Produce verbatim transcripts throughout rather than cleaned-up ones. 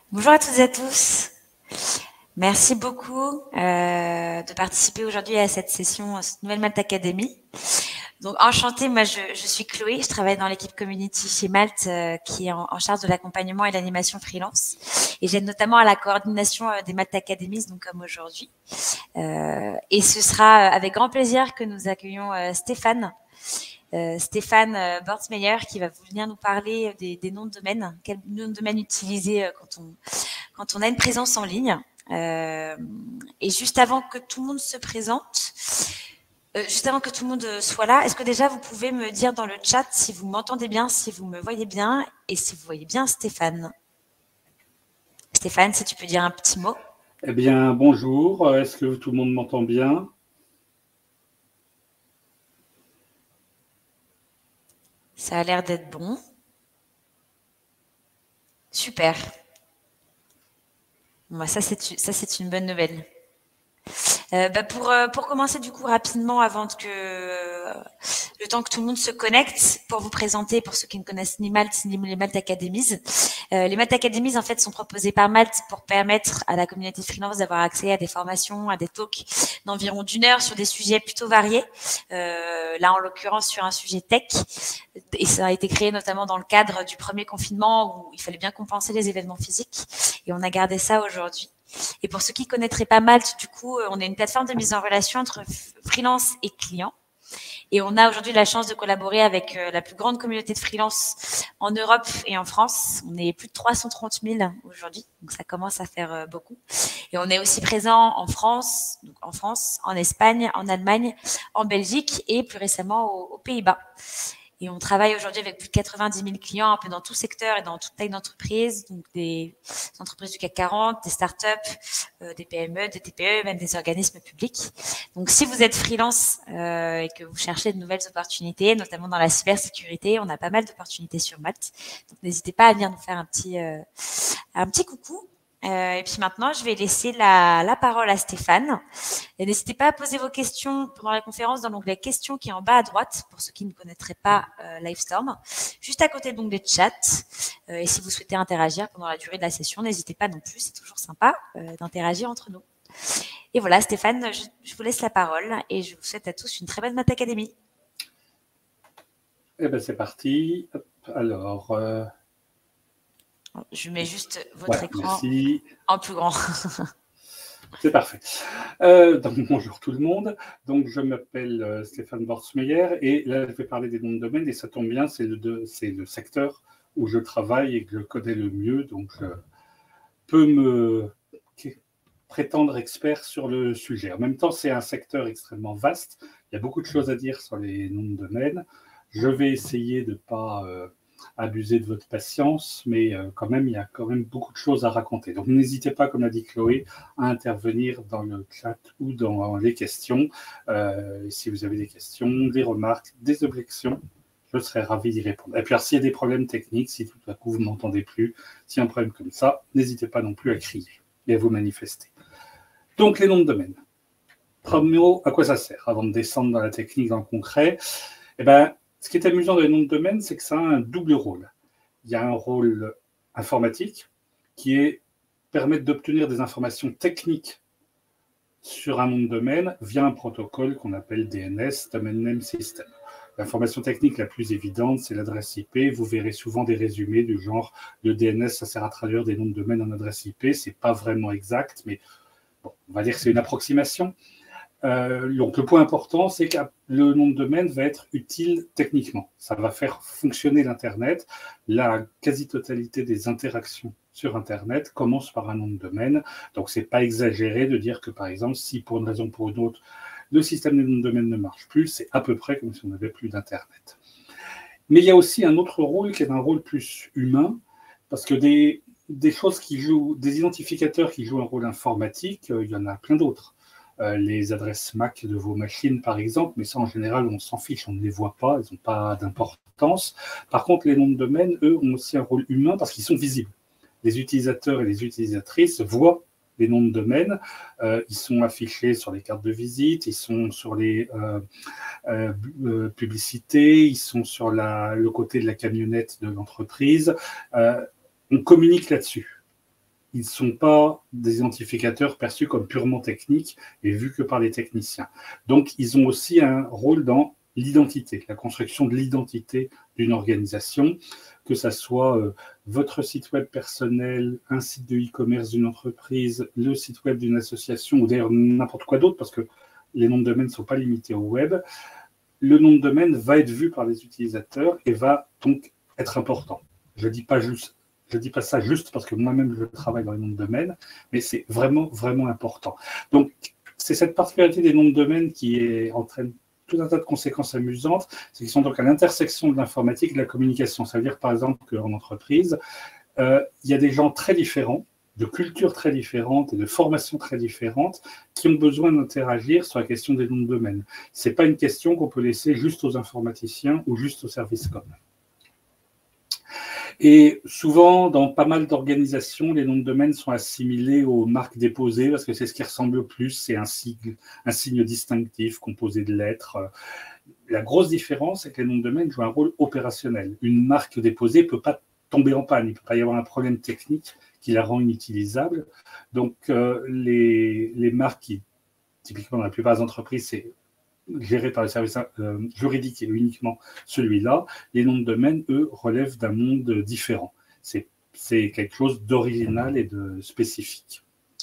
Bonjour à toutes et à tous. Merci beaucoup euh, de participer aujourd'hui à cette session, à cette nouvelle Malte Academy. Donc, enchantée, moi je, je suis Chloé, je travaille dans l'équipe community chez Malte euh, qui est en, en charge de l'accompagnement et l'animation freelance. Et j'aide notamment à la coordination euh, des Malte Academies, donc comme aujourd'hui. Euh, et ce sera avec grand plaisir que nous accueillons euh, Stéphane. Euh, Stéphane euh, Bortsmeyer qui va venir nous parler des, des noms de domaine, quels noms de domaine utiliser euh, quand on, quand on a une présence en ligne. Euh, et juste avant que tout le monde se présente, euh, juste avant que tout le monde soit là, est-ce que déjà vous pouvez me dire dans le chat si vous m'entendez bien, si vous me voyez bien et si vous voyez bien Stéphane. Stéphane, si tu peux dire un petit mot. Eh bien, bonjour. Est-ce que tout le monde m'entend bien? Ça a l'air d'être bon. Super. Bon, ça, c'est, ça, c'est une bonne nouvelle. Euh, bah pour, euh, pour commencer du coup rapidement, avant que euh, le temps que tout le monde se connecte, pour vous présenter, pour ceux qui ne connaissent ni Malte ni les Malte Academies. Euh, les Malte Academies en fait sont proposées par Malte pour permettre à la communauté freelance d'avoir accès à des formations, à des talks d'environ d'une heure sur des sujets plutôt variés. Euh, là en l'occurrence sur un sujet tech, et ça a été créé notamment dans le cadre du premier confinement où il fallait bien compenser les événements physiques, et on a gardé ça aujourd'hui. Et pour ceux qui connaîtraient pas Malte, du coup, on est une plateforme de mise en relation entre freelance et clients. Et on a aujourd'hui la chance de collaborer avec la plus grande communauté de freelance en Europe et en France. On est plus de trois cent trente mille aujourd'hui, donc ça commence à faire beaucoup. Et on est aussi présent en France, donc en France, en Espagne, en Allemagne, en Belgique et plus récemment aux, aux Pays-Bas. Et on travaille aujourd'hui avec plus de quatre-vingt-dix mille clients, un peu dans tout secteur et dans toute taille d'entreprise, donc des entreprises du C A C quarante, des startups, euh, des P M E, des T P E, même des organismes publics. Donc, si vous êtes freelance euh, et que vous cherchez de nouvelles opportunités, notamment dans la cybersécurité, on a pas mal d'opportunités sur Malte. Donc, n'hésitez pas à venir nous faire un petit, euh, un petit coucou. Euh, et puis maintenant, je vais laisser la, la parole à Stéphane. Et n'hésitez pas à poser vos questions pendant la conférence dans l'onglet questions qui est en bas à droite, pour ceux qui ne connaîtraient pas euh, Livestorm, juste à côté de l'onglet chat. Euh, et si vous souhaitez interagir pendant la durée de la session, n'hésitez pas non plus, c'est toujours sympa euh, d'interagir entre nous. Et voilà, Stéphane, je, je vous laisse la parole et je vous souhaite à tous une très bonne Malte Academy. Eh bien, c'est parti. Alors... Euh... Je mets juste votre voilà, écran merci. En plus grand. C'est parfait. Euh, donc, bonjour tout le monde. Donc, je m'appelle euh, Stéphane Bortsmeyer et là, je vais parler des noms de domaine et ça tombe bien, c'est le, c'est le secteur où je travaille et que je connais le mieux. Donc, je peux me prétendre expert sur le sujet. En même temps, c'est un secteur extrêmement vaste. Il y a beaucoup de choses à dire sur les noms de domaine. Je vais essayer de ne pas euh, abuser de votre patience, mais euh, quand même, il y a quand même beaucoup de choses à raconter. Donc, n'hésitez pas, comme l'a dit Chloé, à intervenir dans le chat ou dans les questions. Euh, si vous avez des questions, des remarques, des objections, je serai ravi d'y répondre. Et puis, s'il y a des problèmes techniques, si tout à coup vous ne m'entendez plus, s'il y a un problème comme ça, n'hésitez pas non plus à crier et à vous manifester. Donc, les noms de domaine. Premier mot, à quoi ça sert? Avant de descendre dans la technique, dans le concret, eh ben, ce qui est amusant dans les noms de domaine, c'est que ça a un double rôle. Il y a un rôle informatique qui est permettre d'obtenir des informations techniques sur un nom de domaine via un protocole qu'on appelle D N S, Domain Name System. L'information technique la plus évidente, c'est l'adresse I P. Vous verrez souvent des résumés du genre le D N S, ça sert à traduire des noms de domaine en adresse I P. Ce n'est pas vraiment exact, mais bon, on va dire que c'est une approximation. Euh, donc, le point important, c'est que le nom de domaine va être utile techniquement. Ça va faire fonctionner l'Internet. La quasi-totalité des interactions sur Internet commencent par un nom de domaine. Donc, ce n'est pas exagéré de dire que, par exemple, si pour une raison ou pour une autre, le système des noms de domaine ne marche plus, c'est à peu près comme si on n'avait plus d'Internet. Mais il y a aussi un autre rôle qui est un rôle plus humain, parce que des, des choses qui jouent, des identificateurs qui jouent un rôle informatique, euh, il y en a plein d'autres. Euh, les adresses M A C de vos machines, par exemple, mais ça, en général, on s'en fiche, on ne les voit pas, elles n'ont pas d'importance. Par contre, les noms de domaine, eux, ont aussi un rôle humain parce qu'ils sont visibles. Les utilisateurs et les utilisatrices voient les noms de domaine, euh, ils sont affichés sur les cartes de visite, ils sont sur les euh, euh, euh, publicités, ils sont sur la, le côté de la camionnette de l'entreprise. Euh, on communique là-dessus. ils ne sont pas des identificateurs perçus comme purement techniques et vus que par les techniciens. Donc, ils ont aussi un rôle dans l'identité, la construction de l'identité d'une organisation, que ça soit euh, votre site web personnel, un site de e-commerce d'une entreprise, le site web d'une association, ou d'ailleurs n'importe quoi d'autre, parce que les noms de domaine ne sont pas limités au web. Le nom de domaine va être vu par les utilisateurs et va donc être important. Je ne dis pas juste, je dis pas ça juste parce que moi-même je travaille dans les noms de domaine, mais c'est vraiment, vraiment important. Donc, c'est cette particularité des noms de domaine qui est, entraîne tout un tas de conséquences amusantes, c'est qu'ils sont donc à l'intersection de l'informatique et de la communication. Ça veut dire, par exemple, qu'en entreprise, euh, il y a des gens très différents, de cultures très différentes et de formations très différentes qui ont besoin d'interagir sur la question des noms de domaine. Ce n'est pas une question qu'on peut laisser juste aux informaticiens ou juste aux services com. Et souvent, dans pas mal d'organisations, les noms de domaine sont assimilés aux marques déposées parce que c'est ce qui ressemble le plus, c'est un signe, un signe distinctif composé de lettres. La grosse différence, c'est que les noms de domaine jouent un rôle opérationnel. Une marque déposée ne peut pas tomber en panne, il ne peut pas y avoir un problème technique qui la rend inutilisable. Donc, euh, les, les marques qui, typiquement dans la plupart des entreprises, c'est géré par le service euh, juridique et uniquement celui-là, les noms de domaine, eux, relèvent d'un monde différent. C'est quelque chose d'original et de spécifique.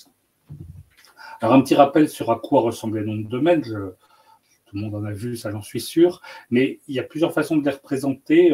Alors, un petit rappel sur à quoi ressemblent les noms de domaine. Je, tout le monde en a vu, ça j'en suis sûr, mais il y a plusieurs façons de les représenter.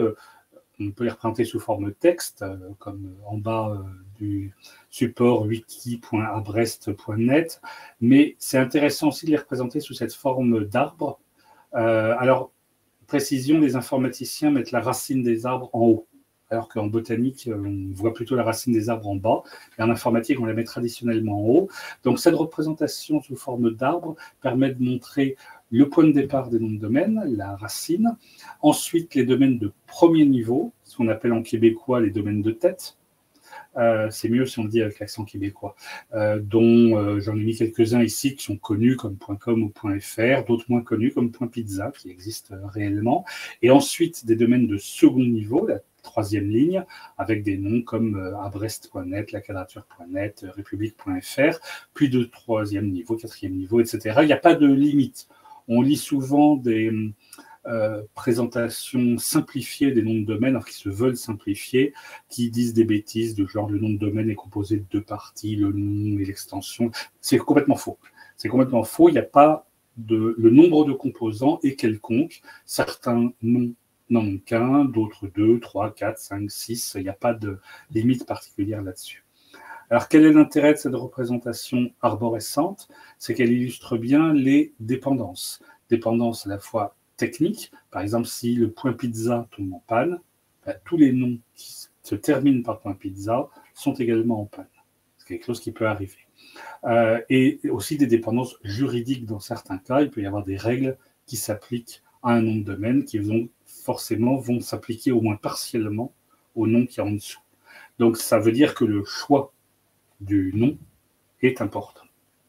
On peut les représenter sous forme texte, comme en bas du support wiki point abrest point net, mais c'est intéressant aussi de les représenter sous cette forme d'arbre. Euh, alors, précision, les informaticiens mettent la racine des arbres en haut, alors qu'en botanique, on voit plutôt la racine des arbres en bas, et en informatique, on les met traditionnellement en haut. Donc, cette représentation sous forme d'arbre permet de montrer le point de départ des noms de domaine, la racine, ensuite les domaines de premier niveau, ce qu'on appelle en québécois les domaines de tête. Euh, c'est mieux si on le dit avec l'accent québécois, euh, dont euh, j'en ai mis quelques-uns ici qui sont connus comme .com ou .fr, d'autres moins connus comme .pizza qui existent euh, réellement, et ensuite des domaines de second niveau, la troisième ligne, avec des noms comme euh, abrest point net, laquadrature point net, euh, république point fr, puis de troisième niveau, quatrième niveau, et cetera. Il n'y a pas de limite. On lit souvent des euh, présentations simplifiées des noms de domaine, alors qu'ils se veulent simplifier, qui disent des bêtises de genre le nom de domaine est composé de deux parties, le nom et l'extension. C'est complètement faux. C'est complètement faux. Il n'y a pas de... Le nombre de composants est quelconque. Certains noms n'en ont qu'un, d'autres deux, trois, quatre, cinq, six. Il n'y a pas de limite particulière là-dessus. Alors, quel est l'intérêt de cette représentation arborescente? C'est qu'elle illustre bien les dépendances. Dépendances à la fois techniques, par exemple, si le point pizza tombe en panne, ben, tous les noms qui se terminent par point pizza sont également en panne. C'est quelque chose qui peut arriver. Euh, et aussi des dépendances juridiques dans certains cas. Il peut y avoir des règles qui s'appliquent à un nom de domaine qui vont forcément vont s'appliquer au moins partiellement au nom qui est en dessous. Donc, ça veut dire que le choix du nom est important.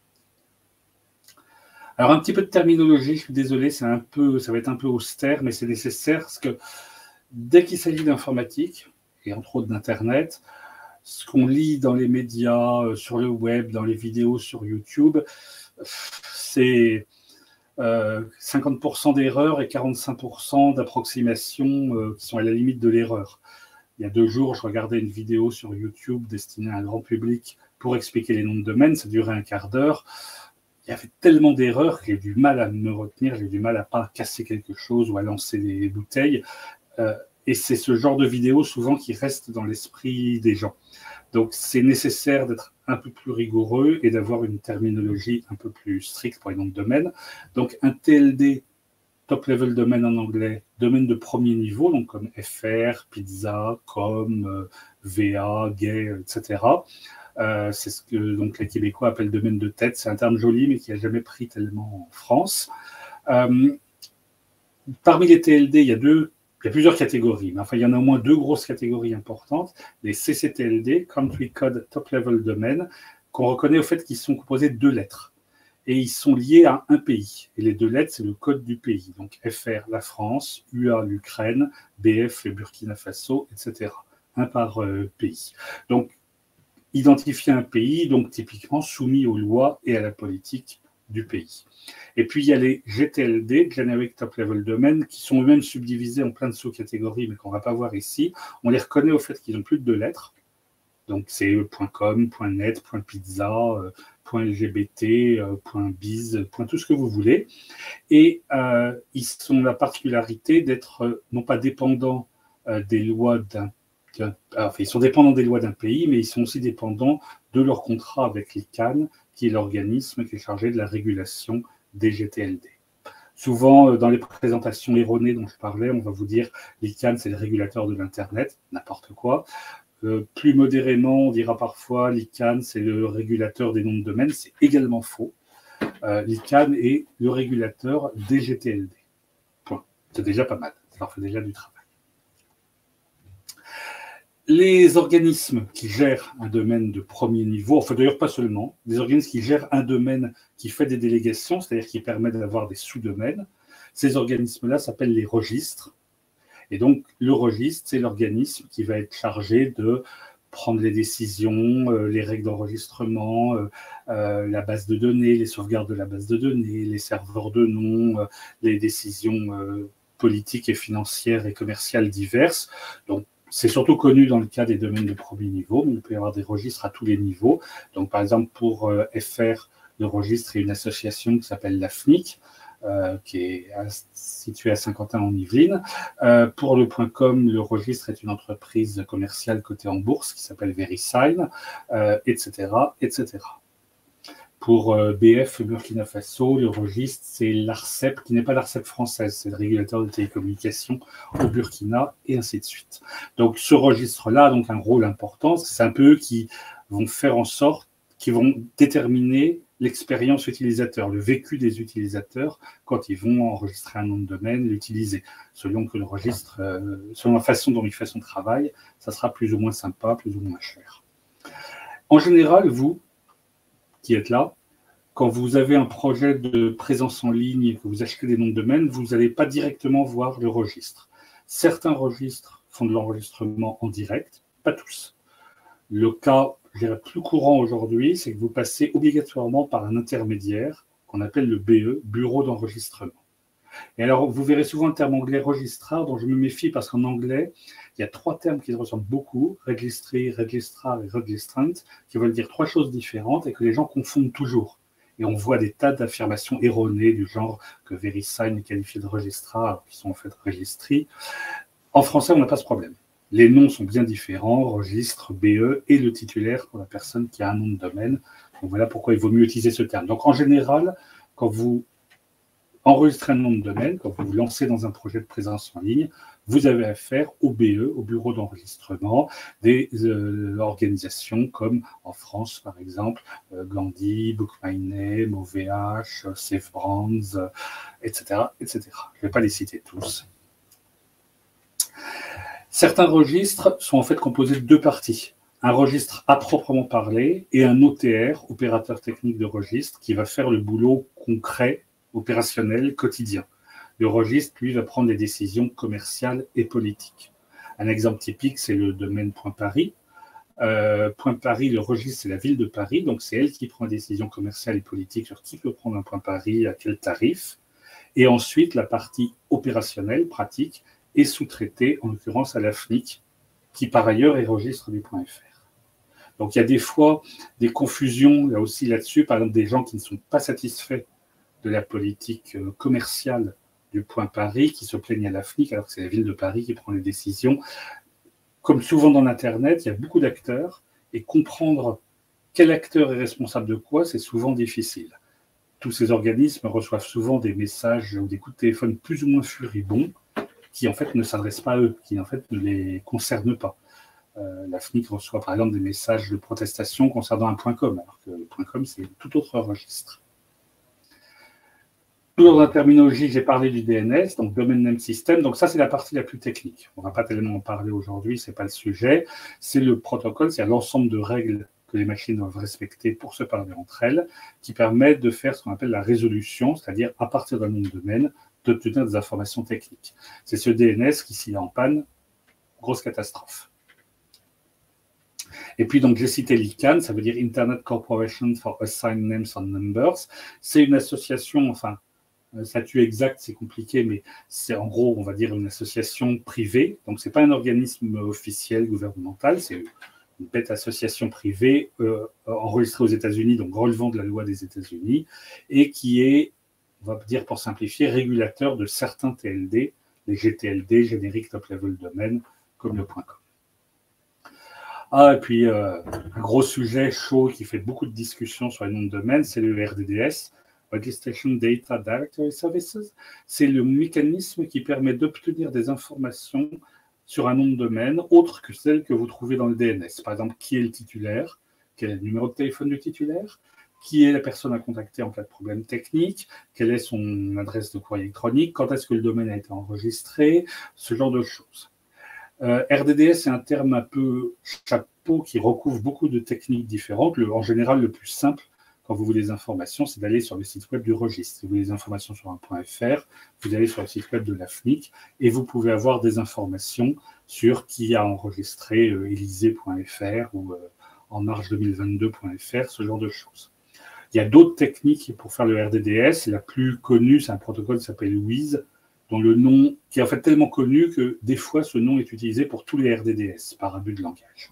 Alors, un petit peu de terminologie, je suis désolé, c'est un peu, ça va être un peu austère, mais c'est nécessaire parce que dès qu'il s'agit d'informatique, et entre autres d'Internet, ce qu'on lit dans les médias, sur le web, dans les vidéos sur YouTube, c'est euh, cinquante pour cent d'erreurs et quarante-cinq pour cent d'approximations euh, qui sont à la limite de l'erreur. Il y a deux jours, je regardais une vidéo sur YouTube destinée à un grand public pour expliquer les noms de domaine. Ça durait un quart d'heure. Il y avait tellement d'erreurs que j'ai du mal à me retenir, j'ai du mal à pas casser quelque chose ou à lancer des bouteilles. Euh, et c'est ce genre de vidéo souvent qui reste dans l'esprit des gens. Donc c'est nécessaire d'être un peu plus rigoureux et d'avoir une terminologie un peu plus stricte pour les noms de domaine. Donc un T L D, top level domaine en anglais, domaine de premier niveau, donc comme F R, pizza, com, euh, V A, gay, et cetera. Euh, c'est ce que donc, les Québécois appellent domaine de tête. C'est un terme joli, mais qui n'a jamais pris tellement en France. Euh, parmi les T L D, il y a deux, il y a plusieurs catégories, mais enfin, il y en a au moins deux grosses catégories importantes. Les C C T L D, Country Code Top Level Domain, qu'on reconnaît au fait qu'ils sont composés de deux lettres. Et ils sont liés à un pays. Et les deux lettres, c'est le code du pays. Donc F R, la France, U A, l'Ukraine, B F, le Burkina Faso, et cetera. Un par euh, pays. Donc, identifier un pays, donc typiquement soumis aux lois et à la politique du pays. Et puis il y a les G T L D, Generic Top Level Domain, qui sont eux-mêmes subdivisés en plein de sous-catégories, mais qu'on ne va pas voir ici. On les reconnaît au fait qu'ils ont plus de deux lettres. Donc c'est .com, .net, .pizza, .lgbt, .biz, .tout ce que vous voulez. Et euh, ils ont la particularité d'être non pas dépendants euh, des lois d'un Enfin, ils sont dépendants des lois d'un pays, mais ils sont aussi dépendants de leur contrat avec l'I C A N, qui est l'organisme qui est chargé de la régulation des G T L D. Souvent, dans les présentations erronées dont je parlais, on va vous dire l'I C A N, c'est le régulateur de l'Internet, n'importe quoi. Euh, plus modérément, on dira parfois l'I C A N, c'est le régulateur des noms de domaine, c'est également faux. Euh, L'I C A N est le régulateur des G T L D. Point. C'est déjà pas mal, ça leur fait déjà du travail. Les organismes qui gèrent un domaine de premier niveau, enfin d'ailleurs pas seulement, des organismes qui gèrent un domaine qui fait des délégations, c'est-à-dire qui permettent d'avoir des sous-domaines, ces organismes-là s'appellent les registres. Et donc le registre, c'est l'organisme qui va être chargé de prendre les décisions, euh, les règles d'enregistrement, euh, euh, la base de données, les sauvegardes de la base de données, les serveurs de noms, euh, les décisions euh, politiques et financières et commerciales diverses. Donc c'est surtout connu dans le cas des domaines de premier niveau, mais il peut y avoir des registres à tous les niveaux. Donc, par exemple, pour euh, F R, le registre est une association qui s'appelle la F N I C, euh, qui est à, située à Saint-Quentin-en-Yvelines. Euh, pour le .com, le registre est une entreprise commerciale cotée en bourse qui s'appelle VeriSign, euh, et cetera, et cetera. Pour euh, B F Burkina Faso, le registre, c'est l'ARCEP, qui n'est pas l'ARCEP française, c'est le régulateur de télécommunications au Burkina, et ainsi de suite. Donc ce registre-là a donc un rôle important, c'est un peu eux qui vont faire en sorte, qui vont déterminer l'expérience utilisateur, le vécu des utilisateurs quand ils vont enregistrer un nom de domaine, l'utiliser. Selon que le registre, euh, selon la façon dont il fait son travail, ça sera plus ou moins sympa, plus ou moins cher. En général, vous, qui êtes là, quand vous avez un projet de présence en ligne et que vous achetez des noms de domaine, vous n'allez pas directement voir le registre. Certains registres font de l'enregistrement en direct, pas tous. Le cas, je dirais, plus courant aujourd'hui, c'est que vous passez obligatoirement par un intermédiaire qu'on appelle le B E, Bureau d'enregistrement. Et alors, vous verrez souvent le terme anglais registrar, dont je me méfie parce qu'en anglais, il y a trois termes qui se ressemblent beaucoup, registry, registrar et registrant, qui veulent dire trois choses différentes et que les gens confondent toujours. Et on voit des tas d'affirmations erronées du genre que VeriSign est qualifié de registrar, alors qu'ils sont en fait registry. En français, on n'a pas ce problème. Les noms sont bien différents, registre, B E et le titulaire pour la personne qui a un nom de domaine. Donc voilà pourquoi il vaut mieux utiliser ce terme. Donc en général, quand vous enregistrez un nom de domaine, quand vous vous lancez dans un projet de présence en ligne, vous avez affaire au B E, au bureau d'enregistrement, des euh, organisations comme en France, par exemple, euh, Gandhi, Book My Name, O V H, euh, Safe Brands, euh, et cetera, et cetera. Je ne vais pas les citer tous. Certains registres sont en fait composés de deux parties. Un registre à proprement parler et un O T R, opérateur technique de registre, qui va faire le boulot concret, opérationnel, quotidien. Le registre, lui, va prendre des décisions commerciales et politiques. Un exemple typique, c'est le domaine .paris. Euh, .paris, le registre, c'est la ville de Paris, donc c'est elle qui prend des décisions commerciales et politiques sur qui peut prendre un .paris, à quel tarif. Et ensuite, la partie opérationnelle, pratique, est sous-traitée, en l'occurrence à la F N I C, qui par ailleurs est registre du .fr. Donc il y a des fois des confusions là aussi là-dessus, par exemple des gens qui ne sont pas satisfaits de la politique commerciale du Paris, qui se plaignent à la F N I C, alors que c'est la ville de Paris qui prend les décisions. Comme souvent dans l'Internet, il y a beaucoup d'acteurs, et comprendre quel acteur est responsable de quoi, c'est souvent difficile. Tous ces organismes reçoivent souvent des messages ou des coups de téléphone plus ou moins furibonds, qui en fait ne s'adressent pas à eux, qui en fait ne les concernent pas. Euh, la F N I C reçoit par exemple des messages de protestation concernant un .com, alors que le .com c'est tout autre registre. Toujours dans la terminologie, j'ai parlé du D N S, donc Domain Name System, donc ça c'est la partie la plus technique. On ne va pas tellement en parler aujourd'hui, ce n'est pas le sujet. C'est le protocole, c'est l'ensemble de règles que les machines doivent respecter pour se parler entre elles, qui permettent de faire ce qu'on appelle la résolution, c'est-à-dire à partir d'un nom de domaine, d'obtenir des informations techniques. C'est ce D N S qui, s'il est en panne, grosse catastrophe. Et puis, donc, j'ai cité l'I C A N, ça veut dire Internet Corporation for Assigned Names and Numbers. C'est une association, enfin, le statut exact, c'est compliqué, mais c'est en gros, on va dire, une association privée. Donc, ce n'est pas un organisme officiel, gouvernemental, c'est une bête association privée euh, enregistrée aux États-Unis, donc relevant de la loi des États-Unis, et qui est, on va dire pour simplifier, régulateur de certains T L D, les G T L D, Générique Top Level Domain, comme le .com. Ah, et puis, euh, un gros sujet chaud qui fait beaucoup de discussions sur les noms de domaine, c'est le R D D S, Registration Data Directory Services. C'est le mécanisme qui permet d'obtenir des informations sur un nom de domaine autre que celles que vous trouvez dans le D N S. Par exemple, qui est le titulaire, quel est le numéro de téléphone du titulaire, qui est la personne à contacter en cas de problème technique, quelle est son adresse de courrier électronique, quand est-ce que le domaine a été enregistré, ce genre de choses. Euh, R D D S est un terme un peu chapeau qui recouvre beaucoup de techniques différentes. Le, en général, le plus simple, quand vous voulez des informations, c'est d'aller sur le site web du registre. Si vous voulez des informations sur un .fr, vous allez sur le site web de l'A F N I C et vous pouvez avoir des informations sur qui a enregistré euh, Élysée point F R ou euh, en marche deux mille vingt-deux point F R, ce genre de choses. Il y a d'autres techniques pour faire le R D D S. La plus connue, c'est un protocole qui s'appelle Wiz, dont le nom, qui est en fait tellement connu que des fois, ce nom est utilisé pour tous les R D D S, par abus de langage.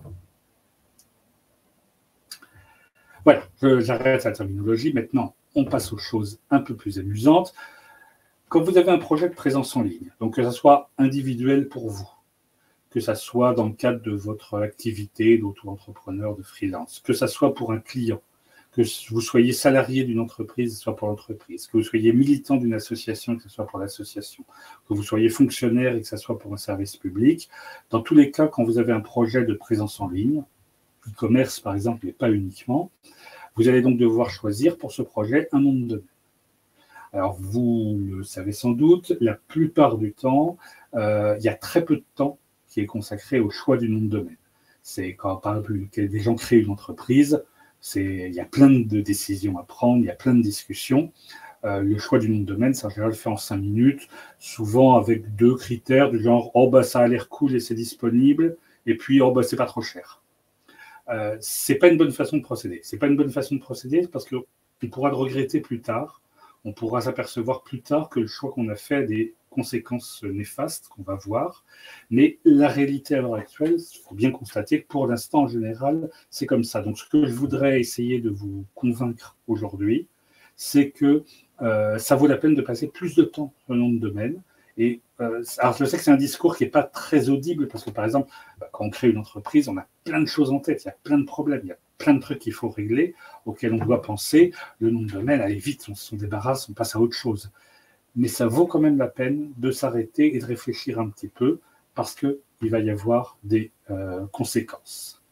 Voilà, j'arrête la terminologie. Maintenant, on passe aux choses un peu plus amusantes. Quand vous avez un projet de présence en ligne, donc que ce soit individuel pour vous, que ce soit dans le cadre de votre activité d'auto-entrepreneur, de freelance, que ce soit pour un client, que vous soyez salarié d'une entreprise, que ce soit pour l'entreprise, que vous soyez militant d'une association, que ce soit pour l'association, que vous soyez fonctionnaire et que ce soit pour un service public. Dans tous les cas, quand vous avez un projet de présence en ligne, e-commerce par exemple, mais pas uniquement, vous allez donc devoir choisir pour ce projet un nom de domaine. Alors, vous le savez sans doute, la plupart du temps, euh, il y a très peu de temps qui est consacré au choix du nom de domaine. C'est quand, par exemple, des gens créent une entreprise, il y a plein de décisions à prendre, il y a plein de discussions. Euh, le choix du nom de domaine, c'est en général fait en cinq minutes, souvent avec deux critères du genre « oh bah ça a l'air cool et c'est disponible » et puis « oh bah c'est pas trop cher ». Euh, c'est pas une bonne façon de procéder. C'est pas une bonne façon de procéder parce qu'on pourra le regretter plus tard. On pourra s'apercevoir plus tard que le choix qu'on a fait a des conséquences néfastes qu'on va voir. Mais la réalité à l'heure actuelle, il faut bien constater que pour l'instant, en général, c'est comme ça. Donc, ce que je voudrais essayer de vous convaincre aujourd'hui, c'est que euh, ça vaut la peine de passer plus de temps sur le nom de domaine. Et euh, alors, je sais que c'est un discours qui n'est pas très audible parce que, par exemple, quand on crée une entreprise, on a plein de choses en tête, il y a plein de problèmes, il y a plein de trucs qu'il faut régler, auxquels on doit penser. Le nom de domaine, allez vite, on s'en débarrasse, on passe à autre chose. Mais ça vaut quand même la peine de s'arrêter et de réfléchir un petit peu parce qu'il va y avoir des euh, conséquences.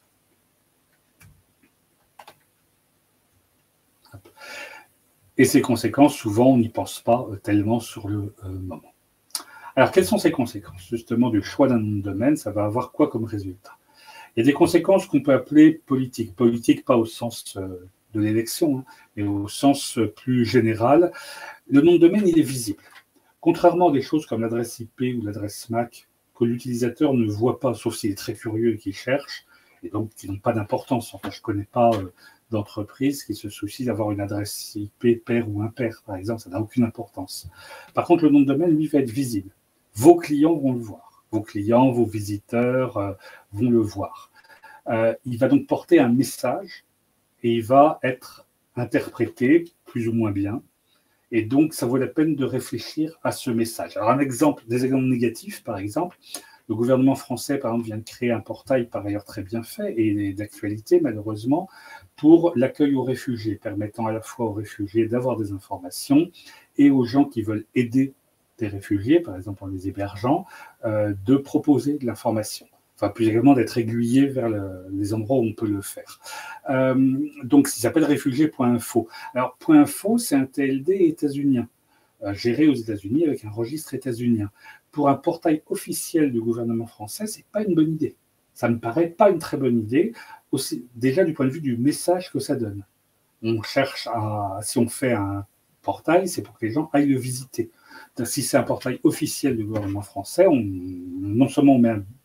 Et ces conséquences, souvent, on n'y pense pas tellement sur le euh, moment. Alors, quelles sont ces conséquences, justement, du choix d'un nom de domaine? Ça va avoir quoi comme résultat? Il y a des conséquences qu'on peut appeler politiques. Politique, pas au sens euh, de l'élection, hein, mais au sens plus général. Le nom de domaine, il est visible. Contrairement à des choses comme l'adresse I P ou l'adresse M A C, que l'utilisateur ne voit pas, sauf s'il est très curieux et qu'il cherche, et donc qui n'ont pas d'importance. Enfin, je ne connais pas euh, d'entreprise qui se soucie d'avoir une adresse I P paire ou impaire, par exemple, ça n'a aucune importance. Par contre, le nom de domaine, lui, va être visible. Vos clients vont le voir. Vos clients, vos visiteurs euh, vont le voir. Euh, il va donc porter un message et il va être interprété plus ou moins bien. Et donc, ça vaut la peine de réfléchir à ce message. Alors, un exemple, des exemples négatifs, par exemple, le gouvernement français, par exemple, vient de créer un portail, par ailleurs très bien fait, et d'actualité, malheureusement, pour l'accueil aux réfugiés, permettant à la fois aux réfugiés d'avoir des informations et aux gens qui veulent aider des réfugiés, par exemple en les hébergeant, euh, de proposer de l'information. Enfin, plus également d'être aiguillé vers le, les endroits où on peut le faire. Euh, donc, ça s'appelle réfugiés point info. Alors, .info, c'est un T L D états-unien, euh, géré aux États-Unis avec un registre états-unien. Pour un portail officiel du gouvernement français, c'est pas une bonne idée. Ça me paraît pas une très bonne idée, aussi, déjà du point de vue du message que ça donne. On cherche à, si on fait un portail, c'est pour que les gens aillent le visiter. Si c'est un portail officiel du gouvernement français, on, non seulement on met un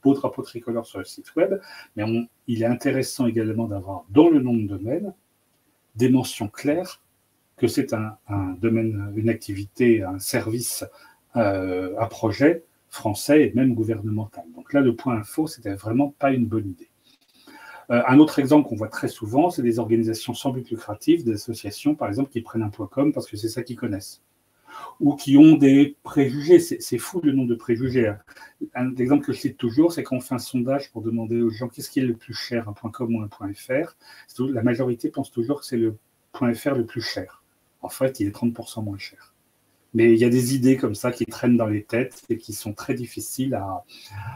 beau drapeau tricolore sur le site web, mais on, il est intéressant également d'avoir dans le nom de domaine des mentions claires que c'est un, un domaine, une activité, un service, euh, un projet français et même gouvernemental. Donc là, le point info, c'était vraiment pas une bonne idée. Euh, un autre exemple qu'on voit très souvent, c'est des organisations sans but lucratif, des associations, par exemple, qui prennent un point com parce que c'est ça qu'ils connaissent. Ou qui ont des préjugés. C'est fou le nombre de préjugés. Un exemple que je cite toujours, c'est quand on fait un sondage pour demander aux gens qu'est-ce qui est le plus cher, un point com ou un point fr, la majorité pense toujours que c'est le point fr le plus cher. En fait, il est trente pour cent moins cher. Mais il y a des idées comme ça qui traînent dans les têtes et qui sont très difficiles à,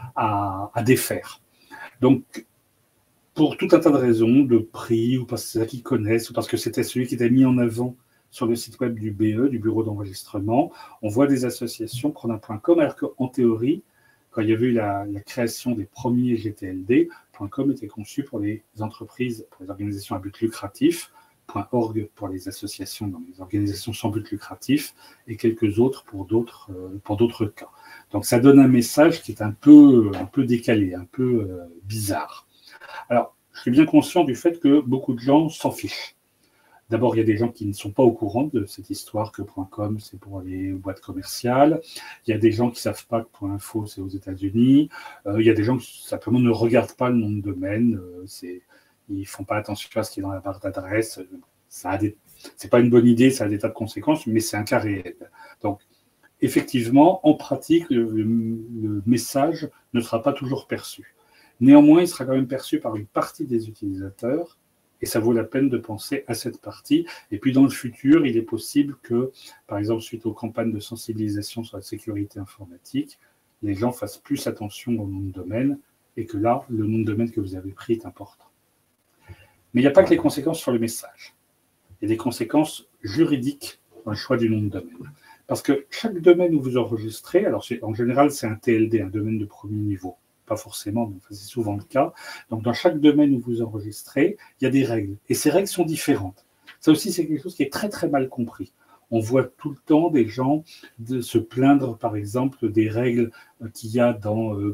à, à défaire. Donc, pour tout un tas de raisons, de prix, ou parce que c'est ça qu'ils connaissent, ou parce que c'était celui qui était mis en avant sur le site web du B E, du bureau d'enregistrement, on voit des associations prendre un point com, alors qu'en théorie, quand il y avait eu la, la création des premiers G T L D, point com était conçu pour les entreprises, pour les organisations à but lucratif, point org pour les associations, donc les organisations sans but lucratif, et quelques autres pour d'autres euh, pour d'autres cas. Donc ça donne un message qui est un peu, un peu décalé, un peu euh, bizarre. Alors, je suis bien conscient du fait que beaucoup de gens s'en fichent. D'abord, il y a des gens qui ne sont pas au courant de cette histoire que .com, c'est pour les boîtes commerciales. Il y a des gens qui ne savent pas que .info, c'est aux États-Unis. Euh, il y a des gens qui simplement ne regardent pas le nom de domaine. Euh, ils ne font pas attention à ce qui est dans la barre d'adresse. Ce n'est pas une bonne idée, ça a des tas de conséquences, mais c'est un cas réel. Donc, effectivement, en pratique, le, le message ne sera pas toujours perçu. Néanmoins, il sera quand même perçu par une partie des utilisateurs. Et ça vaut la peine de penser à cette partie. Et puis dans le futur, il est possible que, par exemple, suite aux campagnes de sensibilisation sur la sécurité informatique, les gens fassent plus attention au nom de domaine et que là, le nom de domaine que vous avez pris est important. Mais il n'y a pas que les conséquences sur le message. Il y a des conséquences juridiques dans le choix du nom de domaine. Parce que chaque domaine où vous enregistrez, alors en général, c'est un T L D, un domaine de premier niveau. Pas forcément, mais c'est souvent le cas. Donc, dans chaque domaine où vous enregistrez, il y a des règles. Et ces règles sont différentes. Ça aussi, c'est quelque chose qui est très, très mal compris. On voit tout le temps des gens de se plaindre, par exemple, des règles qu'il y a dans euh,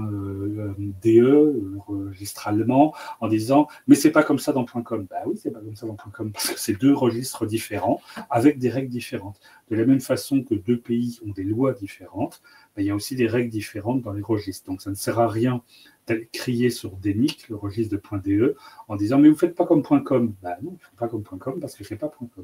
.de, le registre allemand, en disant « mais c'est pas comme ça dans .com ». Bah oui, c'est pas comme ça dans .com, parce que c'est deux registres différents, avec des règles différentes. De la même façon que deux pays ont des lois différentes, bah, il y a aussi des règles différentes dans les registres. Donc ça ne sert à rien d'aller crier sur D N I C, le registre de .de, en disant « mais vous ne faites pas comme .com ». Bah non, je ne fais pas comme .com parce que je ne fais pas .com.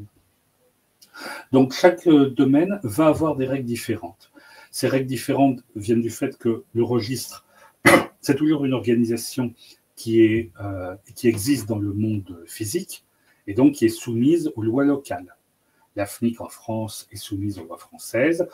Donc, chaque domaine va avoir des règles différentes. Ces règles différentes viennent du fait que le registre, c'est toujours une organisation qui, est, euh, qui existe dans le monde physique et donc qui est soumise aux lois locales. La F N I C en France est soumise aux lois françaises,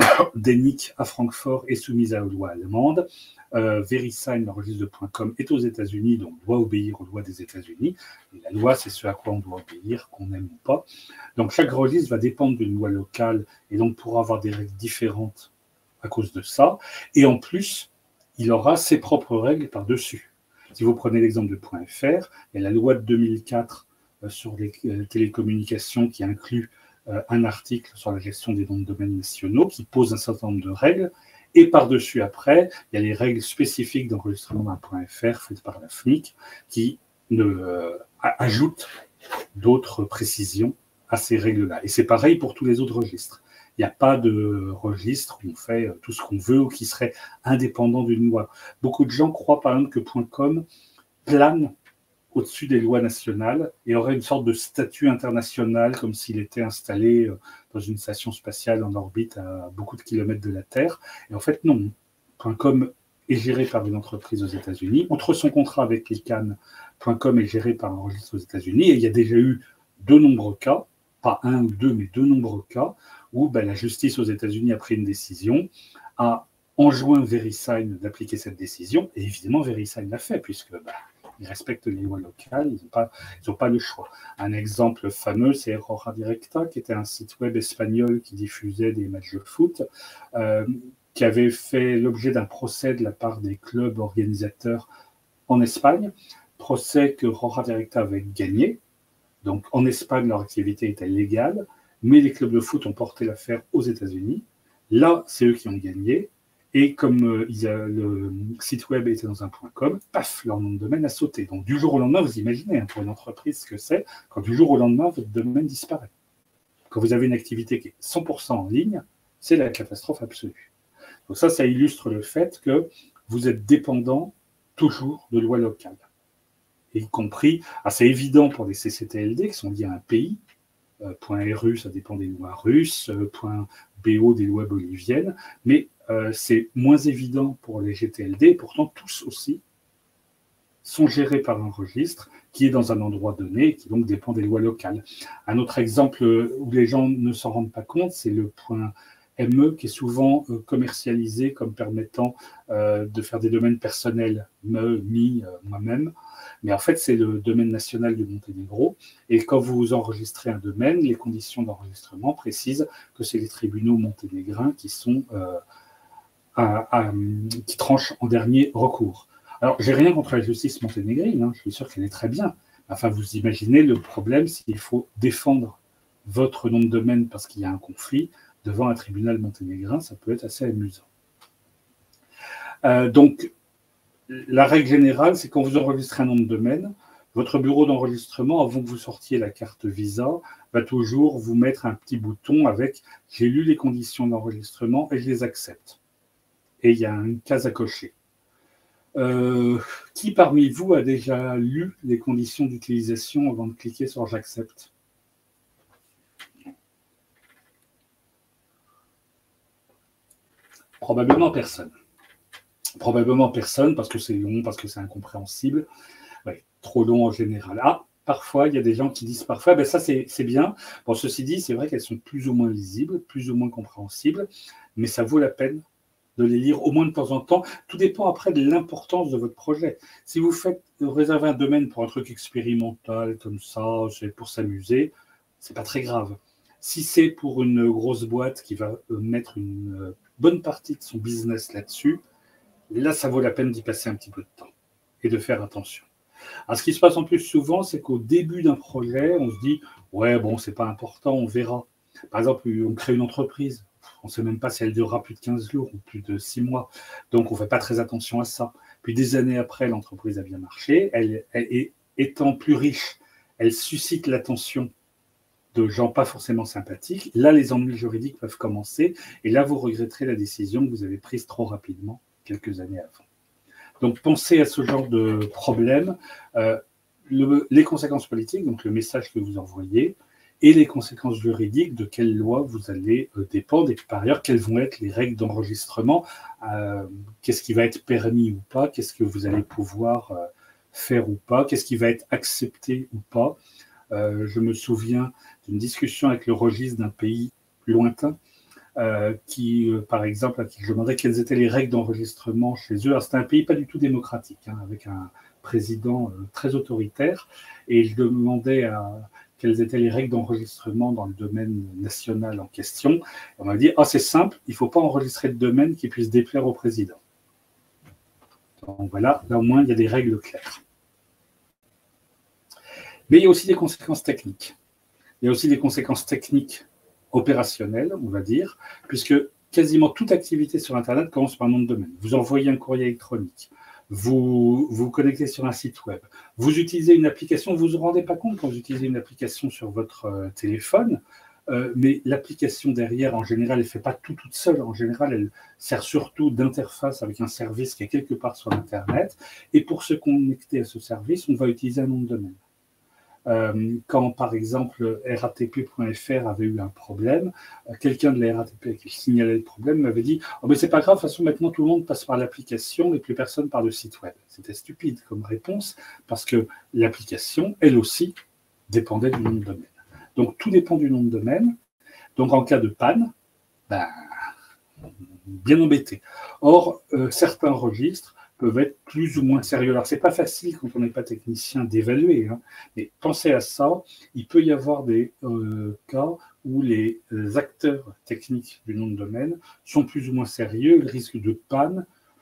D N I C à Francfort est soumise aux lois allemandes, Euh, VeriSign, le registre de .com, est aux États-Unis, donc doit obéir aux lois des États-Unis. La loi, c'est ce à quoi on doit obéir, qu'on aime ou pas. Donc chaque registre va dépendre d'une loi locale et donc pourra avoir des règles différentes à cause de ça. Et en plus, il aura ses propres règles par-dessus. Si vous prenez l'exemple de .fr, il y a la loi de deux mille quatre euh, sur les euh, télécommunications qui inclut euh, un article sur la gestion des noms de domaine nationaux qui pose un certain nombre de règles. Et par-dessus, après, il y a les règles spécifiques d'enregistrement d'un .fr faites par la F N I C qui ne, euh, ajoutent d'autres précisions à ces règles-là. Et c'est pareil pour tous les autres registres. Il n'y a pas de registre où on fait tout ce qu'on veut ou qui serait indépendant d'une loi. Beaucoup de gens croient par exemple que .com plane au-dessus des lois nationales et aurait une sorte de statut international comme s'il était installé dans une station spatiale en orbite à beaucoup de kilomètres de la Terre. Et en fait, non. .com est géré par une entreprise aux États-Unis. Entre son contrat avec I C A N, .com est géré par un registre aux États-Unis et il y a déjà eu de nombreux cas, pas un ou deux, mais de nombreux cas, où ben, la justice aux États-Unis a pris une décision, a enjoint VeriSign d'appliquer cette décision, et évidemment VeriSign l'a fait, puisque ben, ils respectent les lois locales, ils n'ont pas, ils n'ont pas le choix. Un exemple fameux, c'est Roja Directa, qui était un site web espagnol qui diffusait des matchs de foot, euh, qui avait fait l'objet d'un procès de la part des clubs organisateurs en Espagne, procès que Roja Directa avait gagné. Donc en Espagne, leur activité était légale, mais les clubs de foot ont porté l'affaire aux États-Unis. Là, c'est eux qui ont gagné. Et comme euh, il y a, le site web était dans un .com, paf, leur nom de domaine a sauté. Donc du jour au lendemain, vous imaginez hein, pour une entreprise ce que c'est, quand du jour au lendemain, votre domaine disparaît. Quand vous avez une activité qui est cent pour cent en ligne, c'est la catastrophe absolue. Donc ça, ça illustre le fait que vous êtes dépendant toujours de lois locales. Et y compris, ah, c'est évident pour les C C T L D qui sont liés à un pays, euh, .ru, ça dépend des lois russes, euh, .bo des lois boliviennes, mais euh, c'est moins évident pour les G T L D, et pourtant tous aussi sont gérés par un registre qui est dans un endroit donné et qui donc dépend des lois locales. Un autre exemple où les gens ne s'en rendent pas compte, c'est le .me qui est souvent euh, commercialisé comme permettant euh, de faire des domaines personnels, me, mi, euh, moi-même. Mais en fait, c'est le domaine national du Monténégro. Et quand vous enregistrez un domaine, les conditions d'enregistrement précisent que c'est les tribunaux monténégrins qui sont euh, à, à, qui tranchent en dernier recours. Alors, j'ai rien contre la justice monténégrine, hein, je suis sûr qu'elle est très bien. Enfin, vous imaginez le problème s'il faut défendre votre nom de domaine parce qu'il y a un conflit devant un tribunal monténégrin, ça peut être assez amusant. Euh, donc, la règle générale, c'est quand vous enregistrez un nom de domaine, votre bureau d'enregistrement, avant que vous sortiez la carte Visa, va toujours vous mettre un petit bouton avec « J'ai lu les conditions d'enregistrement et je les accepte ». Et il y a une case à cocher. Euh, qui parmi vous a déjà lu les conditions d'utilisation avant de cliquer sur « J'accepte » ? Probablement personne. Probablement personne, parce que c'est long, parce que c'est incompréhensible. Ouais, trop long en général. Ah, parfois, il y a des gens qui disent parfois, ben ça c'est bien. Bon, ceci dit, c'est vrai qu'elles sont plus ou moins lisibles, plus ou moins compréhensibles, mais ça vaut la peine de les lire au moins de temps en temps. Tout dépend après de l'importance de votre projet. Si vous faites vous réservez un domaine pour un truc expérimental comme ça, c'est pour s'amuser, c'est pas très grave. Si c'est pour une grosse boîte qui va mettre une bonne partie de son business là-dessus, là, ça vaut la peine d'y passer un petit peu de temps et de faire attention. Alors, ce qui se passe en plus souvent, c'est qu'au début d'un projet, on se dit « ouais, bon, c'est pas important, on verra ». Par exemple, on crée une entreprise, on ne sait même pas si elle durera plus de quinze jours ou plus de six mois, donc on ne fait pas très attention à ça. Puis des années après, l'entreprise a bien marché, elle, elle est, étant plus riche, elle suscite l'attention de gens pas forcément sympathiques. Là, les ennuis juridiques peuvent commencer, et là, vous regretterez la décision que vous avez prise trop rapidement quelques années avant. Donc, pensez à ce genre de problème, euh, le, les conséquences politiques, donc le message que vous envoyez, et les conséquences juridiques de quelles lois vous allez euh, dépendre, et par ailleurs, quelles vont être les règles d'enregistrement, euh, qu'est-ce qui va être permis ou pas, qu'est-ce que vous allez pouvoir euh, faire ou pas, qu'est-ce qui va être accepté ou pas. Euh, je me souviens d'une discussion avec le registre d'un pays lointain, Euh, qui, euh, par exemple, à qui je demandais quelles étaient les règles d'enregistrement chez eux. Alors, c'était un pays pas du tout démocratique, hein, avec un président euh, très autoritaire, et je demandais à, quelles étaient les règles d'enregistrement dans le domaine national en question. Et on m'a dit, ah, c'est simple, il ne faut pas enregistrer de domaine qui puisse déplaire au président. Donc voilà, là au moins, il y a des règles claires. Mais il y a aussi des conséquences techniques. Il y a aussi des conséquences techniques opérationnel, on va dire, puisque quasiment toute activité sur Internet commence par un nom de domaine. Vous envoyez un courrier électronique, vous vous connectez sur un site web, vous utilisez une application, vous ne vous rendez pas compte quand vous utilisez une application sur votre euh, téléphone, euh, mais l'application derrière, en général, elle ne fait pas tout toute seule. En général, elle sert surtout d'interface avec un service qui est quelque part sur Internet, et pour se connecter à ce service, on va utiliser un nom de domaine. Euh, quand, par exemple, R A T P point F R avait eu un problème, euh, quelqu'un de la R A T P qui signalait le problème m'avait dit « Oh, mais c'est pas grave, de toute façon, maintenant, tout le monde passe par l'application et plus personne par le site web. » C'était stupide comme réponse, parce que l'application, elle aussi, dépendait du nom de domaine. Donc, tout dépend du nom de domaine. Donc, en cas de panne, ben, bien embêté. Or, euh, certains registres peuvent être plus ou moins sérieux. Alors, c'est pas facile quand on n'est pas technicien d'évaluer, hein, mais pensez à ça. Il peut y avoir des euh, cas où les acteurs techniques du nom de domaine sont plus ou moins sérieux. Le risque de panne,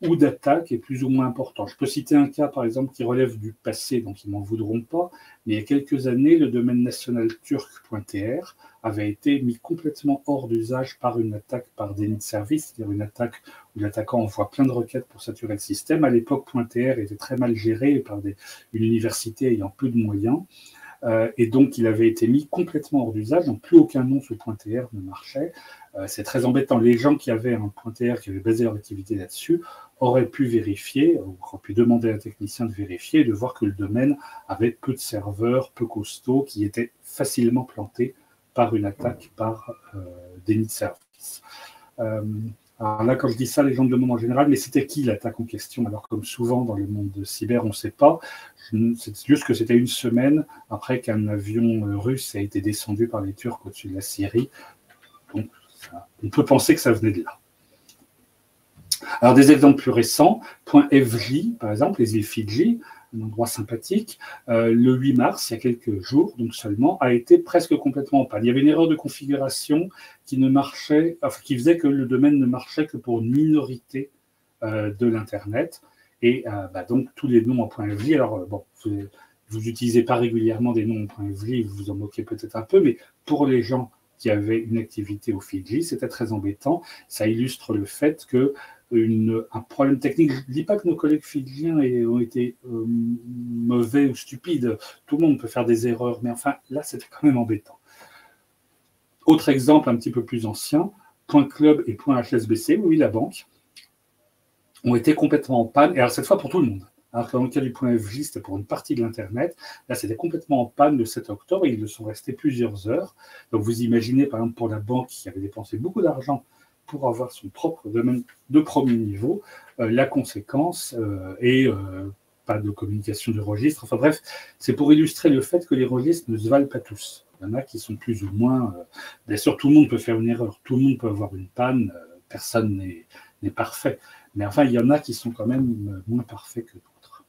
ou d'attaque est plus ou moins important. Je peux citer un cas, par exemple, qui relève du passé, donc ils ne m'en voudront pas, mais il y a quelques années, le domaine national turc.tr avait été mis complètement hors d'usage par une attaque par déni de service, c'est-à-dire une attaque où l'attaquant envoie plein de requêtes pour saturer le système. À l'époque, .tr était très mal géré par des, une université ayant peu de moyens. Euh, et donc, il avait été mis complètement hors d'usage, donc plus aucun nom sous .tr ne marchait. Euh, c'est très embêtant. Les gens qui avaient un .tr, qui avaient basé leur activité là-dessus, auraient pu vérifier, ou auraient pu demander à un technicien de vérifier et de voir que le domaine avait peu de serveurs, peu costauds, qui étaient facilement plantés par une attaque, par euh, déni de service. Euh, alors là, quand je dis ça, les gens me demandent en général, mais c'était qui l'attaque en question? Alors, comme souvent dans le monde de cyber, on ne sait pas. C'est juste que c'était une semaine après qu'un avion russe a été descendu par les Turcs au-dessus de la Syrie. Donc, ça, on peut penser que ça venait de là. Alors, des exemples plus récents, .fj, par exemple, les îles Fidji, un endroit sympathique, euh, le huit mars, il y a quelques jours, donc seulement, a été presque complètement en panne. Il y avait une erreur de configuration qui ne marchait, enfin, qui faisait que le domaine ne marchait que pour une minorité euh, de l'Internet. Et euh, bah, donc, tous les noms en .fj, alors, euh, bon, vous n'utilisez pas régulièrement des noms en .fj, vous vous en moquez peut-être un peu, mais pour les gens qui avaient une activité au Fidji, c'était très embêtant. Ça illustre le fait que Une, un problème technique. Je ne dis pas que nos collègues fidjiens ont été euh, mauvais ou stupides. Tout le monde peut faire des erreurs, mais enfin, là, c'était quand même embêtant. Autre exemple un petit peu plus ancien, .club et .hsbc, oui, la banque, ont été complètement en panne, et alors cette fois pour tout le monde. Alors que dans le cas du .fj, c'était pour une partie de l'Internet. Là, c'était complètement en panne le sept octobre, et ils le sont restés plusieurs heures. Donc, vous imaginez, par exemple, pour la banque qui avait dépensé beaucoup d'argent pour avoir son propre domaine de premier niveau, euh, la conséquence euh, est euh, pas de communication de registre. Enfin bref, c'est pour illustrer le fait que les registres ne se valent pas tous. Il y en a qui sont plus ou moins... Euh, bien sûr, tout le monde peut faire une erreur, tout le monde peut avoir une panne, euh, personne n'est, n'est parfait. Mais enfin, il y en a qui sont quand même moins parfaits que d'autres.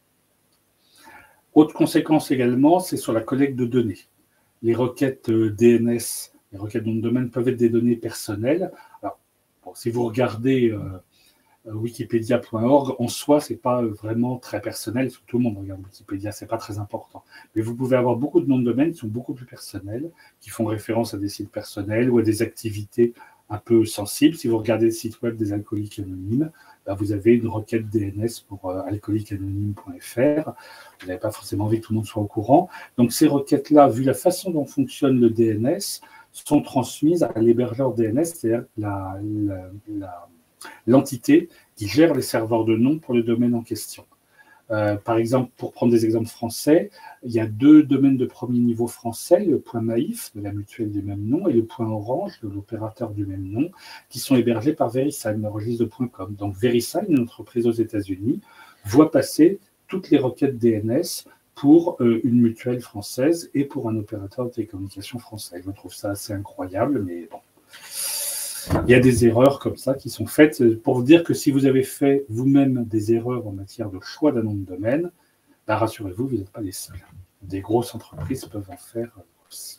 Autre conséquence également, c'est sur la collecte de données. Les requêtes D N S, les requêtes de nom de domaine peuvent être des données personnelles. Alors, bon, si vous regardez euh, wikipédia point org, en soi, ce n'est pas vraiment très personnel. Tout le monde regarde Wikipédia, ce n'est pas très important. Mais vous pouvez avoir beaucoup de noms de domaine qui sont beaucoup plus personnels, qui font référence à des sites personnels ou à des activités un peu sensibles. Si vous regardez le site web des alcooliques anonymes, ben vous avez une requête D N S pour euh, alcoolique anonyme point f r. Vous n'avez pas forcément envie que tout le monde soit au courant. Donc, ces requêtes-là, vu la façon dont fonctionne le D N S, sont transmises à l'hébergeur D N S, c'est-à-dire la, la, la, l'entité qui gère les serveurs de nom pour le domaine en question. Euh, par exemple, pour prendre des exemples français, il y a deux domaines de premier niveau français, le .maif, de la mutuelle du même nom, et le .orange, de l'opérateur du même nom, qui sont hébergés par VeriSign, le registre de .com. Donc VeriSign, une entreprise aux États-Unis, voit passer toutes les requêtes D N S pour euh, une mutuelle française et pour un opérateur de télécommunications français. Je trouve ça assez incroyable, mais bon. Il y a des erreurs comme ça qui sont faites pour vous dire que si vous avez fait vous-même des erreurs en matière de choix d'un nom de domaine, bah rassurez-vous, vous n'êtes pas les seuls. Des grosses entreprises peuvent en faire aussi.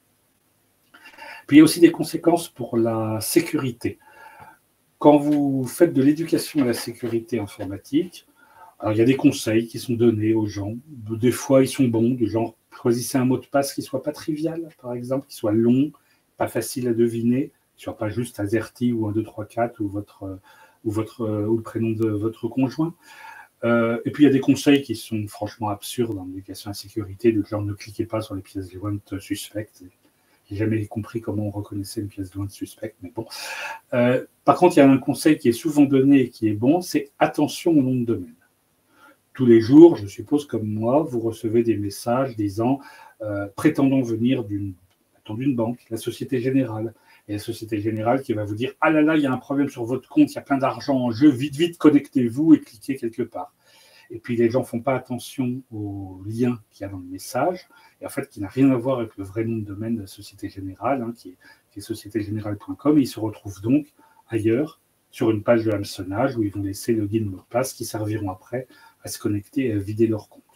Puis il y a aussi des conséquences pour la sécurité. Quand vous faites de l'éducation à la sécurité informatique, alors il y a des conseils qui sont donnés aux gens. Des fois, ils sont bons, du genre choisissez un mot de passe qui ne soit pas trivial, par exemple, qui soit long, pas facile à deviner, qui ne soit pas juste AZERTY ou un, deux, trois, quatre ou, votre, ou, votre, ou le prénom de votre conjoint. Euh, et puis il y a des conseils qui sont franchement absurdes en éducation à la sécurité, du genre ne cliquez pas sur les pièces jointes suspectes. J'ai jamais compris comment on reconnaissait une pièce jointe suspecte, mais bon. Euh, par contre, il y a un conseil qui est souvent donné et qui est bon, c'est attention au nom de domaine. Tous les jours, je suppose, comme moi, vous recevez des messages disant euh, prétendant venir d'une, d'une banque, la Société Générale. Et la Société Générale qui va vous dire « Ah là là, il y a un problème sur votre compte, il y a plein d'argent en jeu, vite, vite, connectez-vous et cliquez quelque part. » Et puis les gens ne font pas attention au lien qu'il y a dans le message, et en fait, qui n'a rien à voir avec le vrai nom de domaine de la Société Générale, hein, qui est, qui est société générale point com, et ils se retrouvent donc ailleurs, sur une page de hameçonnage, où ils vont laisser le login mot de passe qui serviront après à se connecter et à vider leur compte.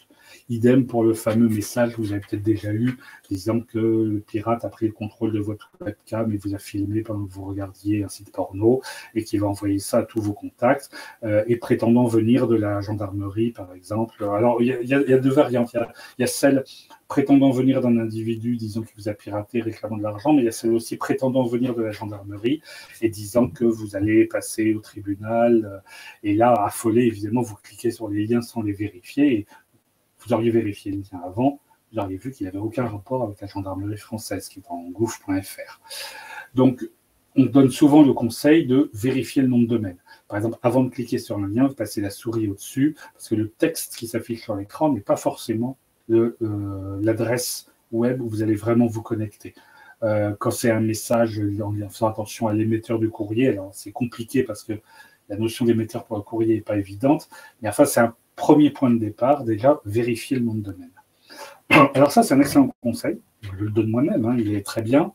Idem pour le fameux message que vous avez peut-être déjà eu, disant que le pirate a pris le contrôle de votre webcam et vous a filmé pendant que vous regardiez un site porno et qui va envoyer ça à tous vos contacts euh, et prétendant venir de la gendarmerie, par exemple. Alors, il y, y, y a deux variantes. Il y, y a celle prétendant venir d'un individu disant qu'il vous a piraté, réclamant de l'argent, mais il y a celle aussi prétendant venir de la gendarmerie et disant que vous allez passer au tribunal. Et là, affolé, évidemment, vous cliquez sur les liens sans les vérifier. Et vous auriez vérifié le lien avant, vous auriez vu qu'il n'avait aucun rapport avec la gendarmerie française, qui est en gouv point f r. Donc, on donne souvent le conseil de vérifier le nom de domaine. Par exemple, avant de cliquer sur un lien, vous passez la souris au-dessus, parce que le texte qui s'affiche sur l'écran n'est pas forcément l'adresse euh, web où vous allez vraiment vous connecter. Euh, quand c'est un message, en faisant attention à l'émetteur du courrier, alors c'est compliqué parce que la notion d'émetteur pour un courrier n'est pas évidente, mais enfin c'est un premier point de départ, déjà vérifier le nom de domaine. Alors ça c'est un excellent conseil, je le donne moi-même, hein, il est très bien.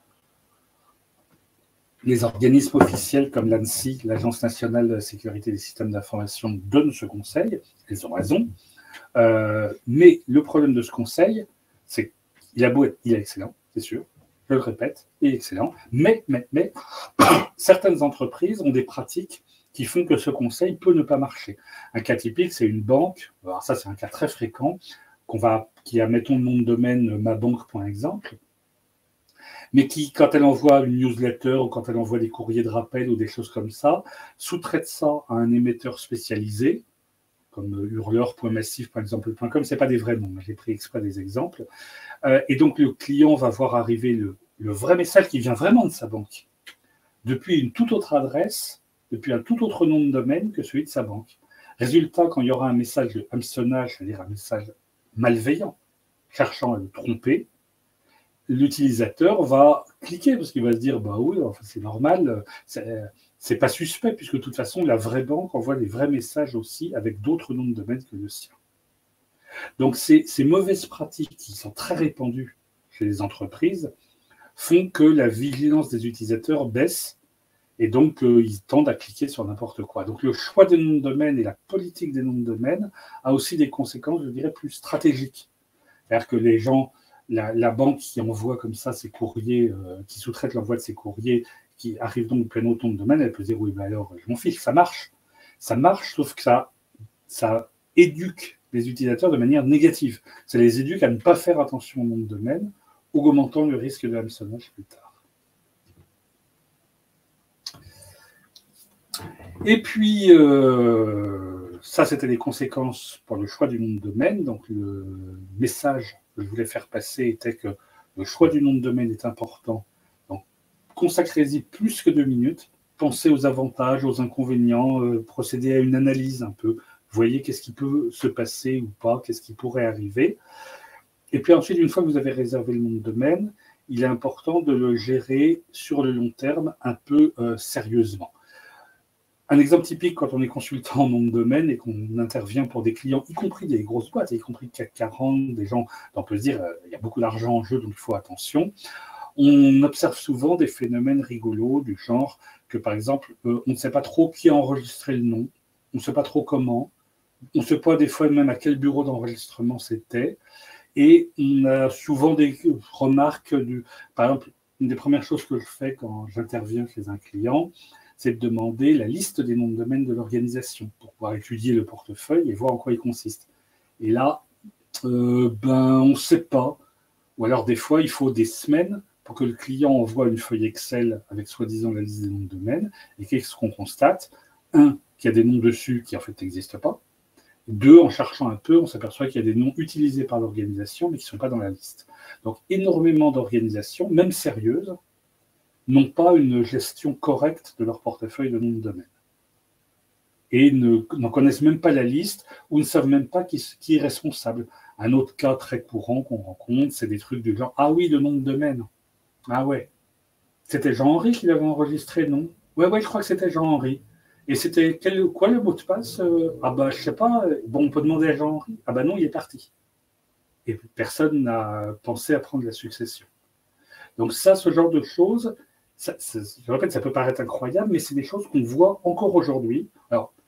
Les organismes officiels comme l'ANSSI, l'Agence nationale de la sécurité des systèmes d'information, donnent ce conseil, ils ont raison. Euh, mais le problème de ce conseil, c'est qu'il a beau être, il est excellent, c'est sûr, je le répète, il est excellent, mais, mais, mais certaines entreprises ont des pratiques qui font que ce conseil peut ne pas marcher. Un cas typique, c'est une banque, alors ça c'est un cas très fréquent, qu'on va, qui a, mettons, le nom de domaine mabanque point exemple, mais qui, quand elle envoie une newsletter ou quand elle envoie des courriers de rappel ou des choses comme ça, sous-traite ça à un émetteur spécialisé, comme hurleur point massif point exemple point com, ce n'est pas des vrais noms, j'ai pris exprès des exemples. Euh, et donc, le client va voir arriver le, le vrai message qui vient vraiment de sa banque, depuis une toute autre adresse, depuis un tout autre nom de domaine que celui de sa banque. Résultat, quand il y aura un message de hameçonnage, c'est-à-dire un message malveillant, cherchant à le tromper, l'utilisateur va cliquer parce qu'il va se dire bah oui, enfin, c'est normal, c'est, c'est pas suspect puisque de toute façon la vraie banque envoie des vrais messages aussi avec d'autres noms de domaine que le sien. Donc ces, ces mauvaises pratiques qui sont très répandues chez les entreprises font que la vigilance des utilisateurs baisse et donc euh, ils tendent à cliquer sur n'importe quoi. Donc le choix des noms de domaine et la politique des noms de domaine a aussi des conséquences, je dirais, plus stratégiques. C'est-à-dire que les gens La, la banque qui envoie comme ça ses courriers, euh, qui sous-traite l'envoi de ses courriers, qui arrive donc plein autant de domaines, elle peut dire oui, ben alors je m'en fiche, ça marche. Ça marche, sauf que ça, ça éduque les utilisateurs de manière négative. Ça les éduque à ne pas faire attention au nom de domaine, augmentant le risque de hameçonnage plus tard. Et puis, euh, ça, c'était les conséquences pour le choix du nom de domaine. Donc, le message que je voulais faire passer était que le choix du nom de domaine est important. Donc, consacrez-y plus que deux minutes. Pensez aux avantages, aux inconvénients, euh, procédez à une analyse un peu. Voyez qu'est-ce qui peut se passer ou pas, qu'est-ce qui pourrait arriver. Et puis ensuite, une fois que vous avez réservé le nom de domaine, il est important de le gérer sur le long terme un peu euh, sérieusement. Un exemple typique, quand on est consultant en nom de domaine et qu'on intervient pour des clients, y compris des grosses boîtes, y compris C A C quarante, des gens, on peut se dire, euh, il y a beaucoup d'argent en jeu, donc il faut attention. On observe souvent des phénomènes rigolos du genre que, par exemple, euh, on ne sait pas trop qui a enregistré le nom, on ne sait pas trop comment, on ne sait pas des fois même à quel bureau d'enregistrement c'était, et on a souvent des remarques, du, par exemple, une des premières choses que je fais quand j'interviens chez un client, c'est de demander la liste des noms de domaine de l'organisation pour pouvoir étudier le portefeuille et voir en quoi il consiste. Et là, euh, ben, on ne sait pas. Ou alors, des fois, il faut des semaines pour que le client envoie une feuille Excel avec soi-disant la liste des noms de domaine. Et qu'est-ce qu'on constate? Un, qu'il y a des noms dessus qui, en fait, n'existent pas. Deux, en cherchant un peu, on s'aperçoit qu'il y a des noms utilisés par l'organisation, mais qui ne sont pas dans la liste. Donc, énormément d'organisations, même sérieuses, n'ont pas une gestion correcte de leur portefeuille de noms de domaine. Et n'en connaissent même pas la liste ou ne savent même pas qui, qui est responsable. Un autre cas très courant qu'on rencontre, c'est des trucs du genre « Ah oui, le nom de domaine. Ah ouais. C'était Jean-Henri qui l'avait enregistré, non? Ouais, ouais, je crois que c'était Jean-Henri. Et c'était quel, quoi le mot de passe? Ah bah, je sais pas. Bon, on peut demander à Jean-Henri. Ah bah non, il est parti. Et personne n'a pensé à prendre la succession. Donc ça, ce genre de choses... Ça, ça, je répète, ça peut paraître incroyable, mais c'est des choses qu'on voit encore aujourd'hui. Alors,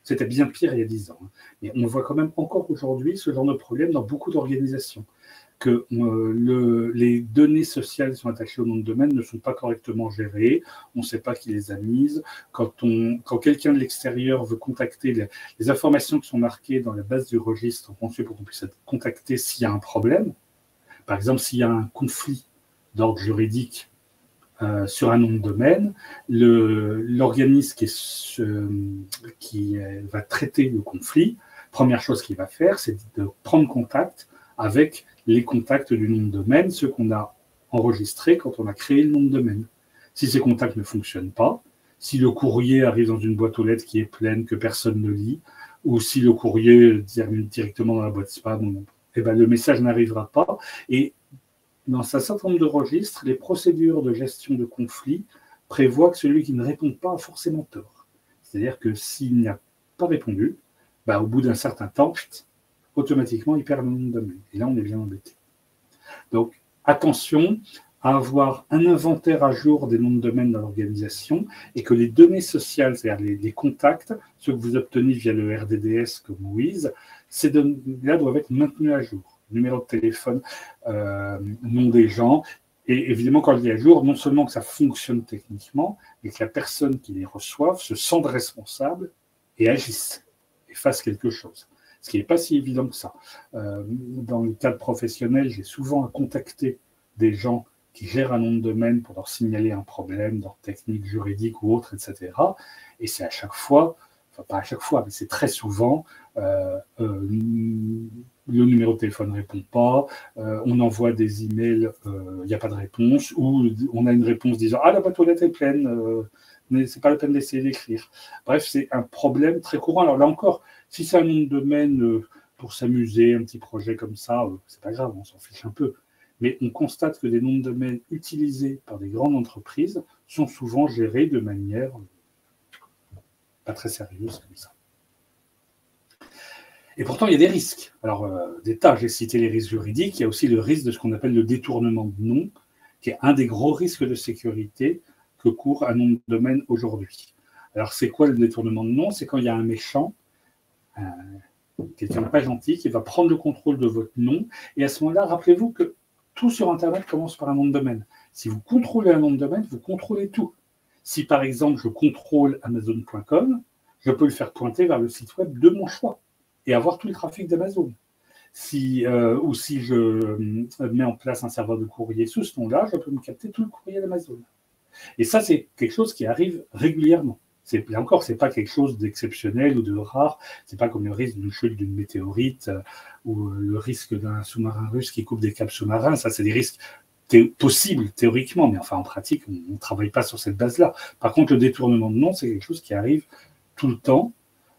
C'était bien pire il y a dix ans. Mais on voit quand même encore aujourd'hui ce genre de problème dans beaucoup d'organisations, que euh, le, les données sociales qui sont attachées au nom de domaine ne sont pas correctement gérées, on ne sait pas qui les a mises. Quand, on, quand quelqu'un de l'extérieur veut contacter les, les informations qui sont marquées dans la base du registre conçu pour qu'on puisse être contacté s'il y a un problème, par exemple s'il y a un conflit d'ordre juridique euh, sur un nom de domaine, l'organisme qui, euh, qui va traiter le conflit, première chose qu'il va faire, c'est de prendre contact avec les contacts du nom de domaine, ceux qu'on a enregistrés quand on a créé le nom de domaine. Si ces contacts ne fonctionnent pas, si le courrier arrive dans une boîte aux lettres qui est pleine, que personne ne lit, ou si le courrier termine directement dans la boîte spam, eh ben, le message n'arrivera pas. Et dans un certain nombre de registres, les procédures de gestion de conflits prévoient que celui qui ne répond pas a forcément tort. C'est-à-dire que s'il n'y a pas répondu, bah, au bout d'un certain temps, automatiquement, il perd le nom de domaine. Et là, on est bien embêté. Donc, attention à avoir un inventaire à jour des noms de domaine dans l'organisation et que les données sociales, c'est-à-dire les, les contacts, ceux que vous obtenez via le R D D S comme Wiz, ces données-là doivent être maintenues à jour. Numéro de téléphone, euh, nom des gens. Et évidemment, quand il est à jour, non seulement que ça fonctionne techniquement, mais que la personne qui les reçoive se sente responsable et agisse et fasse quelque chose. Ce qui n'est pas si évident que ça. Euh, dans le cadre professionnel, j'ai souvent à contacter des gens qui gèrent un nom de domaine pour leur signaler un problème d'ordre technique, juridique ou autre, et cetera. Et c'est à chaque fois, enfin pas à chaque fois, mais c'est très souvent, euh, euh, le numéro de téléphone ne répond pas, euh, on envoie des emails, il euh, n'y a pas de réponse, ou on a une réponse disant « Ah, la boîte aux lettres est pleine euh, ». Mais ce n'est pas la peine d'essayer d'écrire. Bref, c'est un problème très courant. Alors là encore, si c'est un nom de domaine euh, pour s'amuser, un petit projet comme ça, euh, c'est pas grave, on s'en fiche un peu. Mais on constate que des noms de domaine utilisés par des grandes entreprises sont souvent gérés de manière euh, pas très sérieuse comme ça. Et pourtant, il y a des risques. Alors, euh, des tas, j'ai cité les risques juridiques, il y a aussi le risque de ce qu'on appelle le détournement de nom, qui est un des gros risques de sécurité que court un nom de domaine aujourd'hui. Alors, c'est quoi le détournement de nom? C'est quand il y a un méchant, un, quelqu'un de pas gentil, qui va prendre le contrôle de votre nom. Et à ce moment-là, rappelez-vous que tout sur Internet commence par un nom de domaine. Si vous contrôlez un nom de domaine, vous contrôlez tout. Si, par exemple, je contrôle Amazon point com, je peux le faire pointer vers le site web de mon choix et avoir tout le trafic d'Amazon. Si, euh, ou si je euh, mets en place un serveur de courrier sous ce nom-là, je peux me capter tout le courrier d'Amazon. Et ça, c'est quelque chose qui arrive régulièrement. C'est, là encore, ce n'est pas quelque chose d'exceptionnel ou de rare. Ce n'est pas comme le risque d'une chute d'une météorite euh, ou le risque d'un sous-marin russe qui coupe des câbles sous-marins. Ça, c'est des risques thé- possibles théoriquement, mais enfin, en pratique, on ne travaille pas sur cette base-là. Par contre, le détournement de nom, c'est quelque chose qui arrive tout le temps,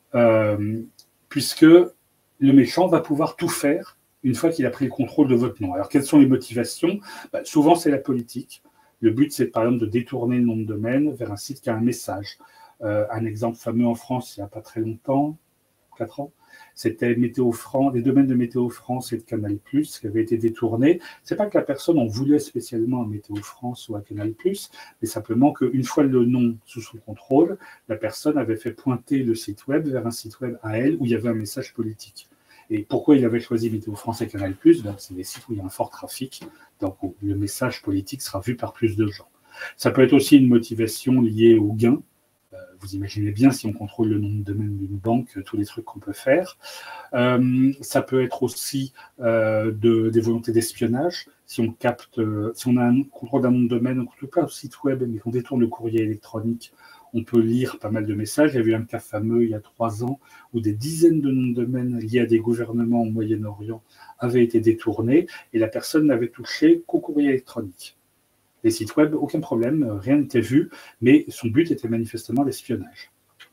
euh, puisque le méchant va pouvoir tout faire une fois qu'il a pris le contrôle de votre nom. Alors, quelles sont les motivations? Bah, souvent, c'est la politique. Le but, c'est par exemple de détourner le nom de domaine vers un site qui a un message. Euh, un exemple fameux en France, il n'y a pas très longtemps, quatre ans, c'était Météo France, les domaines de Météo France et de Canal plus, qui avaient été détournés. Ce n'est pas que la personne en voulait spécialement à Météo France ou à Canal plus, mais simplement qu'une fois le nom sous son contrôle, la personne avait fait pointer le site web vers un site web à elle où il y avait un message politique. Et pourquoi il avait choisi Météo France et Canal plus? Ben, c'est des sites où il y a un fort trafic, donc le message politique sera vu par plus de gens. Ça peut être aussi une motivation liée au gain. Euh, vous imaginez bien, si on contrôle le nom de domaine d'une banque, tous les trucs qu'on peut faire. Euh, ça peut être aussi euh, de, des volontés d'espionnage. Si on capte, euh, si on a un contrôle d'un nom de domaine, on contrôle pas le site web, mais qu'on détourne le courrier électronique, on peut lire pas mal de messages. Il y a eu un cas fameux il y a trois ans où des dizaines de noms de domaine liés à des gouvernements au Moyen-Orient avaient été détournés et la personne n'avait touché qu'au courrier électronique. Les sites web, aucun problème, rien n'était vu, mais son but était manifestement l'espionnage.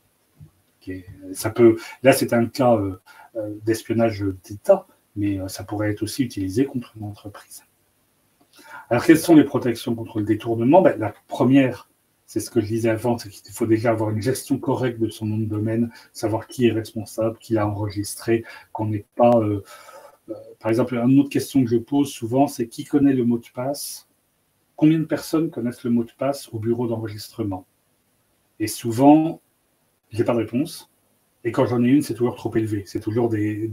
Okay. Ça peut, là, c'est un cas euh, d'espionnage d'État, mais ça pourrait être aussi utilisé contre une entreprise. Alors, quelles sont les protections contre le détournement? Ben, la première, c'est ce que je disais avant, c'est qu'il faut déjà avoir une gestion correcte de son nom de domaine, savoir qui est responsable, qui l'a enregistré, qu'on n'ait pas... Euh, euh, par exemple, une autre question que je pose souvent, c'est qui connaît le mot de passe? Combien de personnes connaissent le mot de passe au bureau d'enregistrement? Et souvent, je n'ai pas de réponse. Et quand j'en ai une, c'est toujours trop élevé. C'est toujours des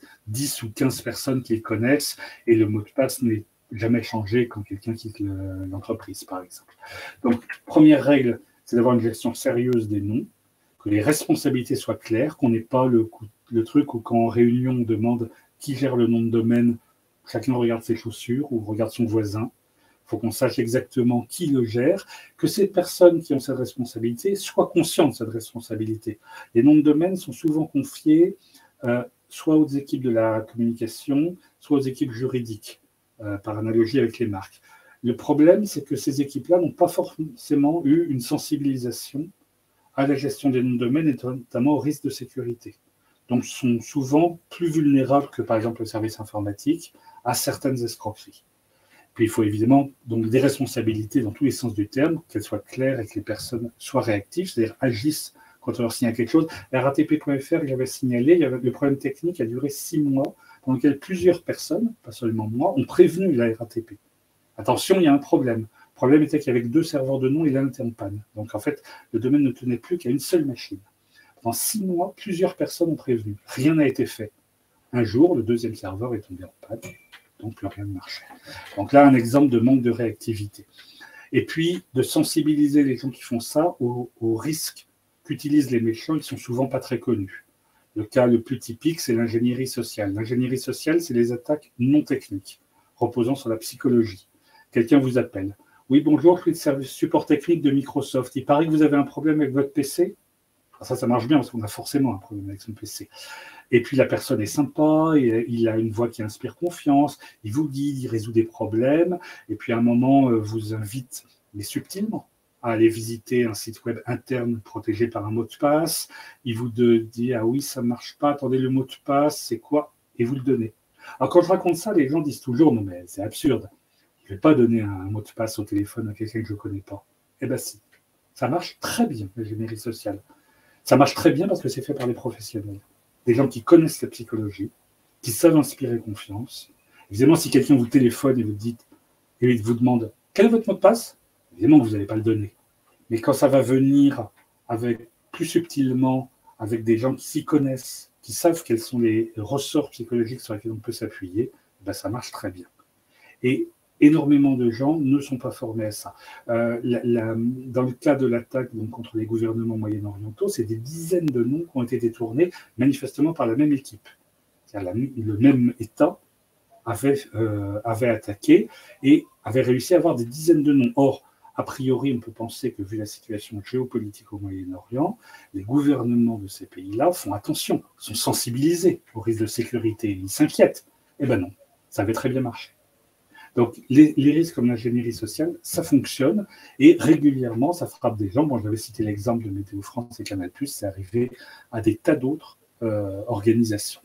dix ou quinze personnes qui le connaissent et le mot de passe n'est jamais changé quand quelqu'un quitte l'entreprise, par exemple. Donc, première règle, c'est d'avoir une gestion sérieuse des noms, que les responsabilités soient claires, qu'on n'ait pas le, le truc où quand en réunion on demande qui gère le nom de domaine, chacun regarde ses chaussures ou regarde son voisin. Il faut qu'on sache exactement qui le gère, que ces personnes qui ont cette responsabilité soient conscientes de cette responsabilité. Les noms de domaine sont souvent confiés euh, soit aux équipes de la communication, soit aux équipes juridiques, euh, par analogie avec les marques. Le problème, c'est que ces équipes-là n'ont pas forcément eu une sensibilisation à la gestion des noms de domaine, et notamment au risque de sécurité. Donc, sont souvent plus vulnérables que, par exemple, le service informatique à certaines escroqueries. Puis, il faut évidemment donc, des responsabilités dans tous les sens du terme, qu'elles soient claires et que les personnes soient réactives, c'est-à-dire agissent quand on leur signale quelque chose. R A T P point F R, j'avais signalé, il y avait le problème technique a duré six mois, pendant lequel plusieurs personnes, pas seulement moi, ont prévenu la R A T P. Attention, il y a un problème. Le problème était qu'il y avait deux serveurs de nom et l'un était en panne. Donc, en fait, le domaine ne tenait plus qu'à une seule machine. Pendant six mois, plusieurs personnes ont prévenu. Rien n'a été fait. Un jour, le deuxième serveur est tombé en panne, donc plus rien ne marchait. Donc là, un exemple de manque de réactivité. Et puis, de sensibiliser les gens qui font ça aux, aux risques qu'utilisent les méchants, ils sont souvent pas très connus. Le cas le plus typique, c'est l'ingénierie sociale. L'ingénierie sociale, c'est les attaques non techniques, reposant sur la psychologie. Quelqu'un vous appelle. Oui, bonjour, je suis le service support technique de Microsoft. Il paraît que vous avez un problème avec votre P C. Ça, ça marche bien parce qu'on a forcément un problème avec son P C. Et puis la personne est sympa, et il a une voix qui inspire confiance, il vous guide, il résout des problèmes, et puis à un moment vous invite, mais subtilement, à aller visiter un site web interne protégé par un mot de passe. Il vous dit ah oui, ça ne marche pas, attendez, le mot de passe, c'est quoi? Et vous le donnez. Alors quand je raconte ça, les gens disent toujours non mais c'est absurde, je ne vais pas donner un mot de passe au téléphone à quelqu'un que je ne connais pas. Eh bien si, ça marche très bien, l'ingénierie sociale. Ça marche très bien parce que c'est fait par des professionnels. Des gens qui connaissent la psychologie, qui savent inspirer confiance. Évidemment, si quelqu'un vous téléphone et vous dit, et il vous demande quel est votre mot de passe, évidemment que vous n'allez pas le donner. Mais quand ça va venir avec plus subtilement, avec des gens qui s'y connaissent, qui savent quels sont les ressorts psychologiques sur lesquels on peut s'appuyer, ben ça marche très bien. Et énormément de gens ne sont pas formés à ça. Euh, la, la, dans le cas de l'attaque contre les gouvernements moyen-orientaux, c'est des dizaines de noms qui ont été détournés manifestement par la même équipe. La, le même État avait, euh, avait attaqué et avait réussi à avoir des dizaines de noms. Or, a priori, on peut penser que vu la situation géopolitique au Moyen-Orient, les gouvernements de ces pays-là font attention, sont sensibilisés au risque de sécurité, ils s'inquiètent. Eh bien non, ça avait très bien marché. Donc, les, les risques comme l'ingénierie sociale, ça fonctionne et régulièrement, ça frappe des gens. Bon, j'avais cité l'exemple de Météo France et Canal plus, c'est arrivé à des tas d'autres euh, organisations.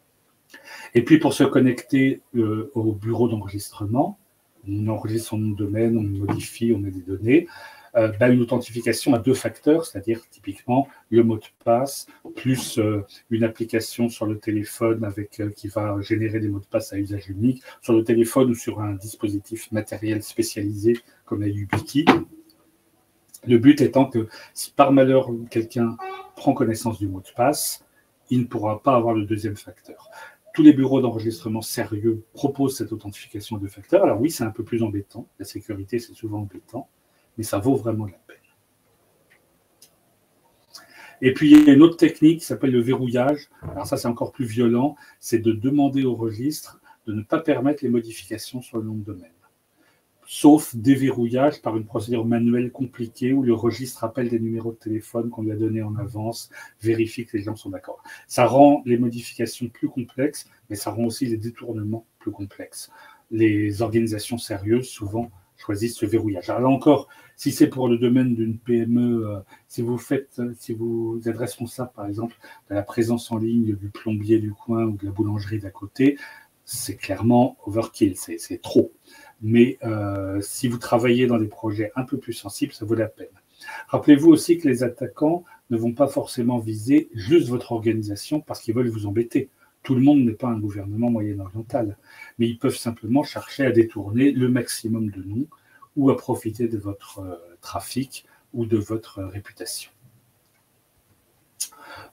Et puis, pour se connecter euh, au bureau d'enregistrement, on enregistre son nom de domaine, on modifie, on met des données, euh, bah, une authentification à deux facteurs, c'est-à-dire typiquement le mot de passe, plus euh, une application sur le téléphone avec, euh, qui va générer des mots de passe à usage unique, sur le téléphone ou sur un dispositif matériel spécialisé comme la YubiKey. Le but étant que si par malheur quelqu'un prend connaissance du mot de passe, il ne pourra pas avoir le deuxième facteur. Tous les bureaux d'enregistrement sérieux proposent cette authentification à deux facteurs. Alors oui, c'est un peu plus embêtant. La sécurité, c'est souvent embêtant, mais ça vaut vraiment la peine. Et puis, il y a une autre technique qui s'appelle le verrouillage. Alors ça, c'est encore plus violent. C'est de demander au registre de ne pas permettre les modifications sur le nom de domaine. Sauf déverrouillage par une procédure manuelle compliquée où le registre appelle des numéros de téléphone qu'on lui a donnés en avance, vérifie que les gens sont d'accord. Ça rend les modifications plus complexes, mais ça rend aussi les détournements plus complexes. Les organisations sérieuses, souvent, choisissent ce verrouillage. Alors là encore, si c'est pour le domaine d'une P M E, euh, si vous faites, si vous êtes responsable, par exemple, de la présence en ligne du plombier du coin ou de la boulangerie d'à côté, c'est clairement overkill, c'est, c'est trop. Mais euh, si vous travaillez dans des projets un peu plus sensibles, ça vaut la peine. Rappelez-vous aussi que les attaquants ne vont pas forcément viser juste votre organisation parce qu'ils veulent vous embêter. Tout le monde n'est pas un gouvernement moyen-oriental, mais ils peuvent simplement chercher à détourner le maximum de noms ou à profiter de votre euh, trafic ou de votre euh, réputation.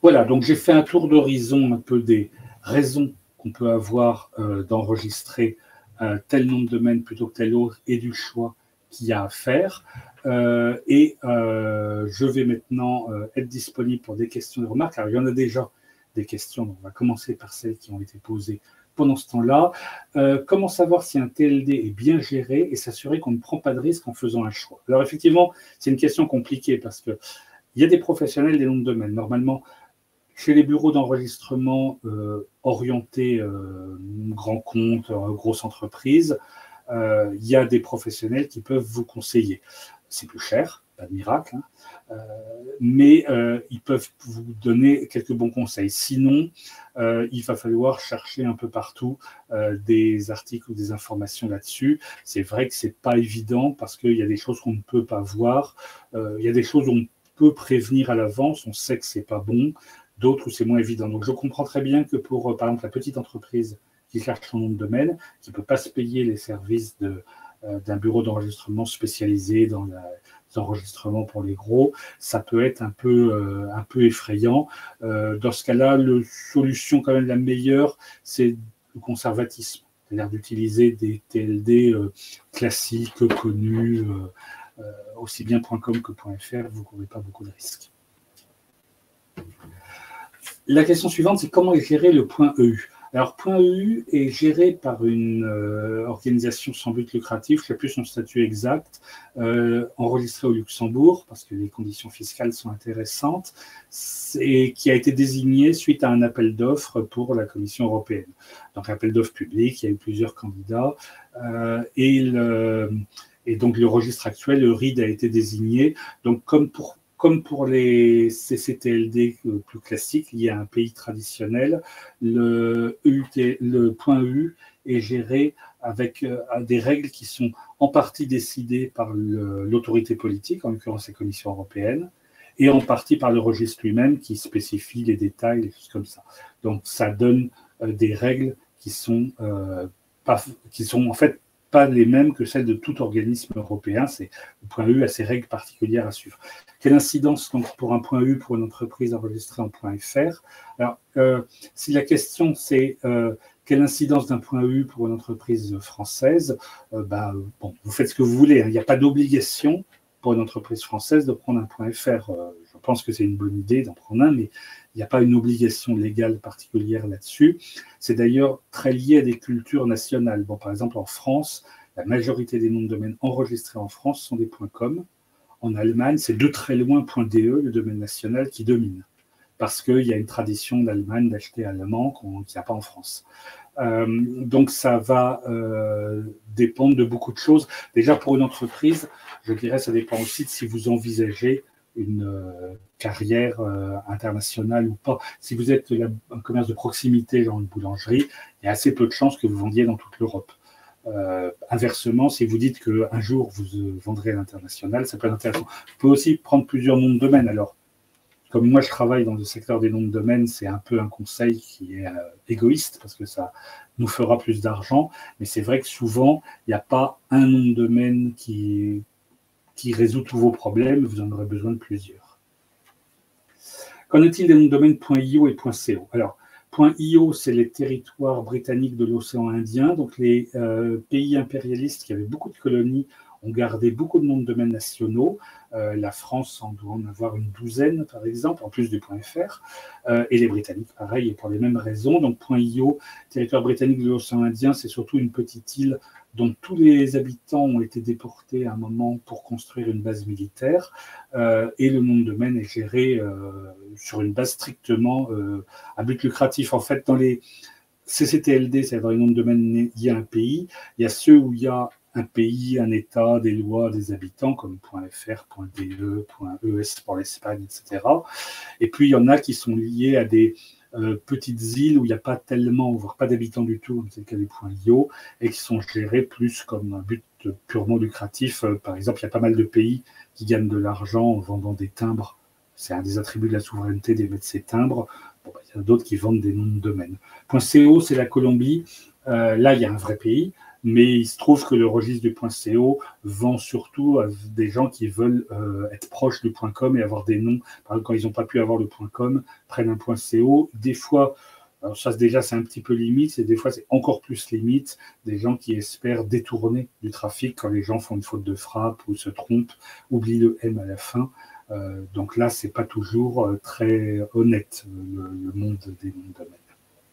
Voilà, donc j'ai fait un tour d'horizon un peu des raisons qu'on peut avoir euh, d'enregistrer euh, tel nom de domaine plutôt que tel autre et du choix qu'il y a à faire. Euh, et euh, je vais maintenant euh, être disponible pour des questions et remarques. Alors, il y en a déjà des questions, donc on va commencer par celles qui ont été posées pendant ce temps-là. Euh, comment savoir si un T L D est bien géré et s'assurer qu'on ne prend pas de risque en faisant un choix? Alors, effectivement, c'est une question compliquée parce que il y a des professionnels des noms de domaine. Normalement, chez les bureaux d'enregistrement euh, orientés euh, grands comptes, euh, grosses entreprises, euh, il y a des professionnels qui peuvent vous conseiller. C'est plus cher, pas de miracle, hein, euh, mais euh, ils peuvent vous donner quelques bons conseils. Sinon, euh, il va falloir chercher un peu partout euh, des articles ou des informations là-dessus. C'est vrai que c'est pas évident parce qu'il y a des choses qu'on ne peut pas voir. Euh, il y a des choses où on peut prévenir à l'avance, on sait que c'est pas bon. D'autres où c'est moins évident. Donc je comprends très bien que pour, par exemple, la petite entreprise qui cherche son nom de domaine, qui ne peut pas se payer les services de, euh, d'un bureau d'enregistrement spécialisé dans la, les enregistrements pour les gros, ça peut être un peu, euh, un peu effrayant. Euh, dans ce cas-là, la solution quand même la meilleure, c'est le conservatisme, c'est-à-dire d'utiliser des T L D euh, classiques, connus, euh, euh, aussi bien .com que .fr, vous ne courez pas beaucoup de risques. La question suivante, c'est comment est géré le .E U? Alors, .E U est géré par une euh, organisation sans but lucratif, je ne sais plus son statut exact, euh, enregistrée au Luxembourg, parce que les conditions fiscales sont intéressantes, et qui a été désignée suite à un appel d'offres pour la Commission européenne. Donc, appel d'offres public, il y a eu plusieurs candidats, euh, et, le, et donc le registre actuel, le R I D, a été désigné. Donc, comme pour Comme pour les C C T L D plus classiques, liés à un pays traditionnel, le, E U T, le .E U est géré avec euh, des règles qui sont en partie décidées par l'autorité politique, en l'occurrence la Commission européenne, et en partie par le registre lui-même qui spécifie les détails, les choses comme ça. Donc ça donne euh, des règles qui sont, euh, pas, qui sont en fait pas les mêmes que celles de tout organisme européen. C'est, le .E U a ses règles particulières à suivre. Quelle incidence donc, pour un .E U pour une entreprise enregistrée en .fr? Alors, euh, si la question c'est euh, quelle incidence d'un .E U pour une entreprise française, euh, bah, bon, vous faites ce que vous voulez, hein. Il n'y a pas d'obligation pour une entreprise française de prendre un .fr. Euh, je pense que c'est une bonne idée d'en prendre un, mais il n'y a pas une obligation légale particulière là-dessus. C'est d'ailleurs très lié à des cultures nationales. Bon, par exemple, en France, la majorité des noms de domaine enregistrés en France sont des .com. En Allemagne, c'est de très loin .de, le domaine national, qui domine. Parce qu'il y a une tradition d'Allemagne d'acheter allemand qu'il n'y a pas en France. Euh, donc, ça va euh, dépendre de beaucoup de choses. Déjà, pour une entreprise, je dirais ça dépend aussi de si vous envisagez une euh, carrière euh, internationale ou pas. Si vous êtes la, un commerce de proximité, genre une boulangerie, il y a assez peu de chances que vous vendiez dans toute l'Europe. Euh, inversement, si vous dites qu'un jour vous euh, vendrez à l'international, ça peut être intéressant. Vous pouvez aussi prendre plusieurs noms de domaine. Alors, comme moi je travaille dans le secteur des noms de domaine, c'est un peu un conseil qui est euh, égoïste parce que ça nous fera plus d'argent. Mais c'est vrai que souvent, il n'y a pas un nom de domaine qui, qui résout tous vos problèmes. Vous en aurez besoin de plusieurs. Qu'en est-il des noms de domaine .io et .co? Alors, .io, c'est les territoires britanniques de l'océan Indien. Donc, les euh, pays impérialistes qui avaient beaucoup de colonies ont gardé beaucoup de noms de domaines nationaux. Euh, la France en doit en avoir une douzaine, par exemple, en plus du .fr. Euh, et les Britanniques, pareil, et pour les mêmes raisons. Donc, .io, territoire britannique de l'océan Indien, c'est surtout une petite île dont tous les habitants ont été déportés à un moment pour construire une base militaire. Euh, et le nom de domaine est géré euh, sur une base strictement euh, à but lucratif. En fait, dans les C C T L D, c'est-à-dire dans les noms de domaine, il y a un pays. Il y a ceux où il y a un pays, un État, des lois, des habitants, comme .fr, .de, .es pour l'Espagne, et cetera. Et puis, il y en a qui sont liés à des euh, petites îles où il n'y a pas tellement, voire pas d'habitants du tout, comme c'est le cas des .io, et qui sont gérés plus comme un but purement lucratif. Euh, par exemple, il y a pas mal de pays qui gagnent de l'argent en vendant des timbres. C'est un des attributs de la souveraineté d'émettre ces timbres. Bon, bah, il y en a d'autres qui vendent des noms de domaine. .co, c'est la Colombie. Euh, là, il y a un vrai pays. mais il se trouve que le registre du .co vend surtout à des gens qui veulent euh, être proches du .com et avoir des noms. Par exemple, quand ils n'ont pas pu avoir le .com, prennent un .co. Des fois, alors ça déjà c'est un petit peu limite, et des fois c'est encore plus limite, des gens qui espèrent détourner du trafic quand les gens font une faute de frappe ou se trompent, oublient le M à la fin. Euh, donc là, c'est pas toujours euh, très honnête, le, le monde des noms de domaine.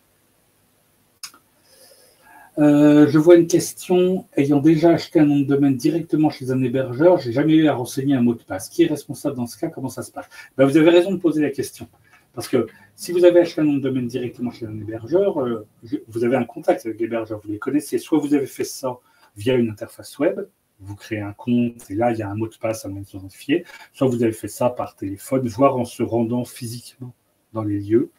Euh, je vois une question. Ayant déjà acheté un nom de domaine directement chez un hébergeur, j'ai jamais eu à renseigner un mot de passe. Qui est responsable dans ce cas? Comment ça se passe? Ben, vous avez raison de poser la question. Parce que si vous avez acheté un nom de domaine directement chez un hébergeur, euh, vous avez un contact avec l'hébergeur, vous les connaissez. Soit vous avez fait ça via une interface web, vous créez un compte et là, il y a un mot de passe à identifier. Soit vous avez fait ça par téléphone, voire en se rendant physiquement dans les lieux.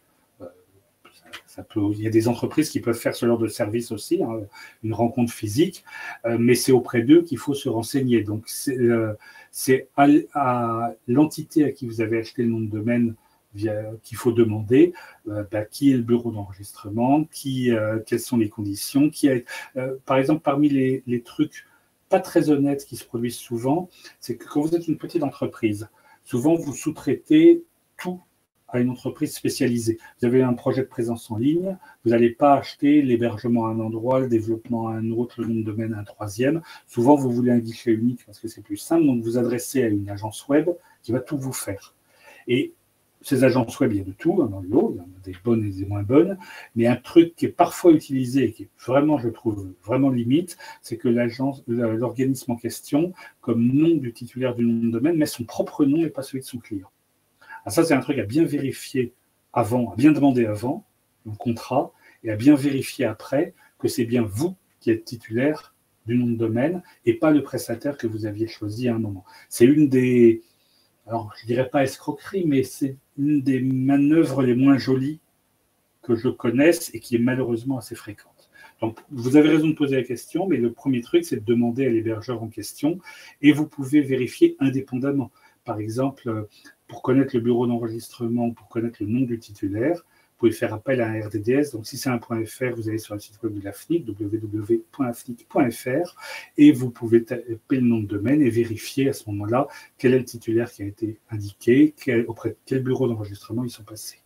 Ça peut, il y a des entreprises qui peuvent faire ce genre de service aussi, hein, une rencontre physique, euh, mais c'est auprès d'eux qu'il faut se renseigner. Donc, c'est euh, à, à l'entité à qui vous avez acheté le nom de domaine qu'il faut demander euh, bah, qui est le bureau d'enregistrement, qui, euh, quelles sont les conditions. Qui a, euh, par exemple, parmi les, les trucs pas très honnêtes qui se produisent souvent, c'est que quand vous êtes une petite entreprise, souvent vous sous-traitez tout à une entreprise spécialisée. Vous avez un projet de présence en ligne, vous n'allez pas acheter l'hébergement à un endroit, le développement à un autre, le nom de domaine à un troisième. Souvent, vous voulez un guichet unique parce que c'est plus simple, donc vous adressez à une agence web qui va tout vous faire. Et ces agences web, il y a de tout dans le lot, il y en a des bonnes et des moins bonnes, mais un truc qui est parfois utilisé et qui est vraiment, je trouve, vraiment limite, c'est que l'agence, l'organisme en question, comme nom du titulaire du nom de domaine, met son propre nom et pas celui de son client. Alors ça, c'est un truc à bien vérifier avant, à bien demander avant, le contrat, et à bien vérifier après que c'est bien vous qui êtes titulaire du nom de domaine et pas le prestataire que vous aviez choisi à un moment. C'est une des, alors je ne dirais pas escroquerie, mais c'est une des manœuvres les moins jolies que je connaisse et qui est malheureusement assez fréquente. Donc, vous avez raison de poser la question, mais le premier truc, c'est de demander à l'hébergeur en question et vous pouvez vérifier indépendamment. Par exemple, pour connaître le bureau d'enregistrement, pour connaître le nom du titulaire, vous pouvez faire appel à un R D D S. Donc, si c'est un .fr, vous allez sur le site web de l'A F N I C, w w w point afnic point f r, et vous pouvez taper le nom de domaine et vérifier à ce moment-là quel est le titulaire qui a été indiqué, quel, auprès de quel bureau d'enregistrement ils sont passés.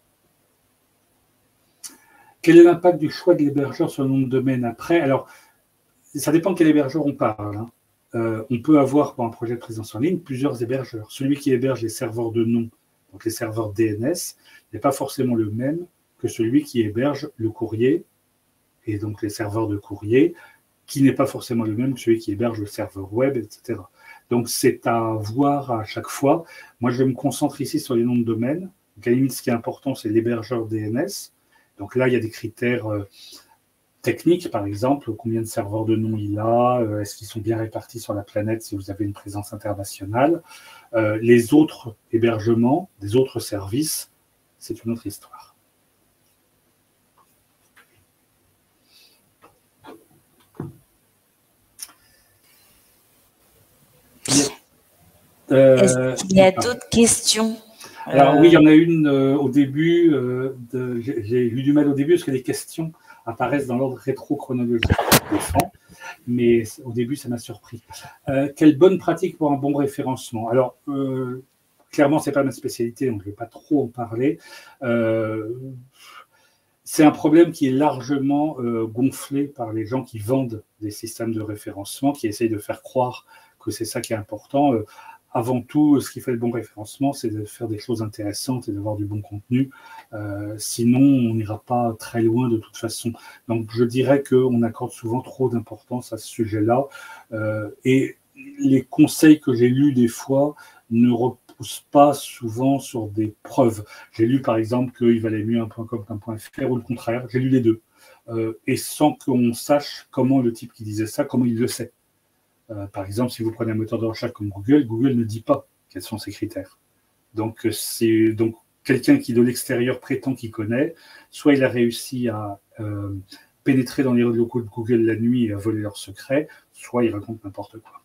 Quel est l'impact du choix de l'hébergeur sur le nom de domaine après? Alors, ça dépend de quel hébergeur on parle, hein. Euh, on peut avoir, pour un projet de présence en ligne, plusieurs hébergeurs. Celui qui héberge les serveurs de nom, donc les serveurs D N S, n'est pas forcément le même que celui qui héberge le courrier, et donc les serveurs de courrier, qui n'est pas forcément le même que celui qui héberge le serveur web, et cetera. Donc, c'est à voir à chaque fois. Moi, je vais me concentrer ici sur les noms de domaine. Donc, à la limite, ce qui est important, c'est l'hébergeur D N S. Donc là, il y a des critères euh, techniques, par exemple, combien de serveurs de nom il a, euh, est-ce qu'ils sont bien répartis sur la planète si vous avez une présence internationale. Euh, les autres hébergements, des autres services, c'est une autre histoire. Euh, Est-ce qu'il y a d'autres questions? Alors oui, il y en a une euh, au début, euh, de, j'ai eu du mal au début parce que les questions apparaissent dans l'ordre rétro-chronologique des francs, mais au début, ça m'a surpris. Euh, quelle bonne pratique pour un bon référencement? Alors, euh, clairement, ce n'est pas ma spécialité, donc je ne vais pas trop en parler. Euh, c'est un problème qui est largement euh, gonflé par les gens qui vendent des systèmes de référencement, qui essayent de faire croire que c'est ça qui est important. Euh, Avant tout, ce qui fait le bon référencement, c'est de faire des choses intéressantes et d'avoir du bon contenu. Euh, sinon, on n'ira pas très loin de toute façon. Donc, je dirais qu'on accorde souvent trop d'importance à ce sujet-là. Euh, et les conseils que j'ai lus des fois ne reposent pas souvent sur des preuves. J'ai lu, par exemple, qu'il valait mieux un .com qu'un .fr ou le contraire. J'ai lu les deux. Euh, et sans qu'on sache comment le type qui disait ça, comment il le sait. Euh, par exemple, si vous prenez un moteur de recherche comme Google, Google ne dit pas quels sont ses critères. Donc, c'est donc quelqu'un qui de l'extérieur prétend qu'il connaît, soit il a réussi à euh, pénétrer dans les locaux de Google la nuit et à voler leurs secrets, soit il raconte n'importe quoi.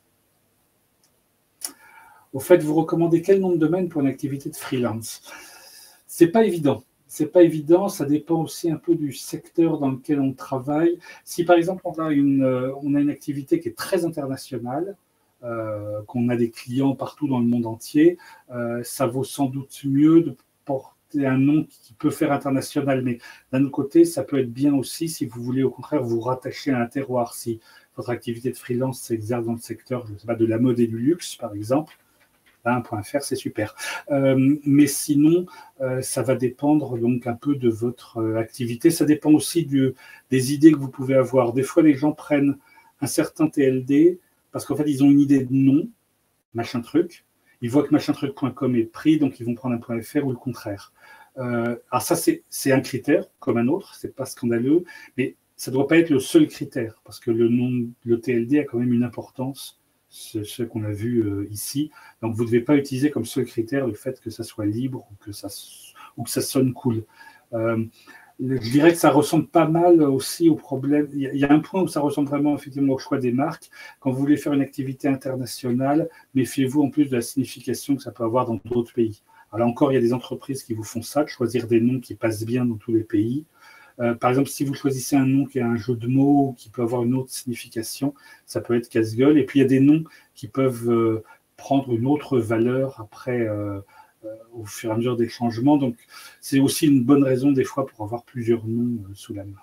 Au fait, vous recommandez quel nom de domaine pour une activité de freelance? C'est pas évident. c'est pas évident, ça dépend aussi un peu du secteur dans lequel on travaille. Si par exemple on a une, on a une activité qui est très internationale, euh, qu'on a des clients partout dans le monde entier, euh, ça vaut sans doute mieux de porter un nom qui peut faire international. Mais d'un autre côté, ça peut être bien aussi si vous voulez au contraire vous rattacher à un terroir. Si votre activité de freelance s'exerce dans le secteur, je ne sais pas, de la mode et du luxe par exemple, un point F R, c'est super. Euh, mais sinon, euh, ça va dépendre donc un peu de votre euh, activité. Ça dépend aussi du, des idées que vous pouvez avoir. Des fois, les gens prennent un certain T L D parce qu'en fait, ils ont une idée de nom, machin truc. Ils voient que machin truc point com est pris, donc ils vont prendre un point F R ou le contraire. Euh, alors ça, c'est un critère comme un autre, c'est pas scandaleux, mais ça ne doit pas être le seul critère parce que le nom, le T L D a quand même une importance. Ce, ce qu'on a vu euh, ici. Donc, vous ne devez pas utiliser comme seul critère le fait que ça soit libre ou que ça, ou que ça sonne cool. Euh, je dirais que ça ressemble pas mal aussi au problème. Il y, a, il y a un point où ça ressemble vraiment effectivement au choix des marques. Quand vous voulez faire une activité internationale, méfiez-vous en plus de la signification que ça peut avoir dans d'autres pays. Alors encore, il y a des entreprises qui vous font ça, de choisir des noms qui passent bien dans tous les pays. Euh, par exemple, si vous choisissez un nom qui a un jeu de mots, qui peut avoir une autre signification, ça peut être casse-gueule. Et puis, il y a des noms qui peuvent euh, prendre une autre valeur après, euh, euh, au fur et à mesure des changements. Donc, c'est aussi une bonne raison, des fois, pour avoir plusieurs noms euh, sous la main.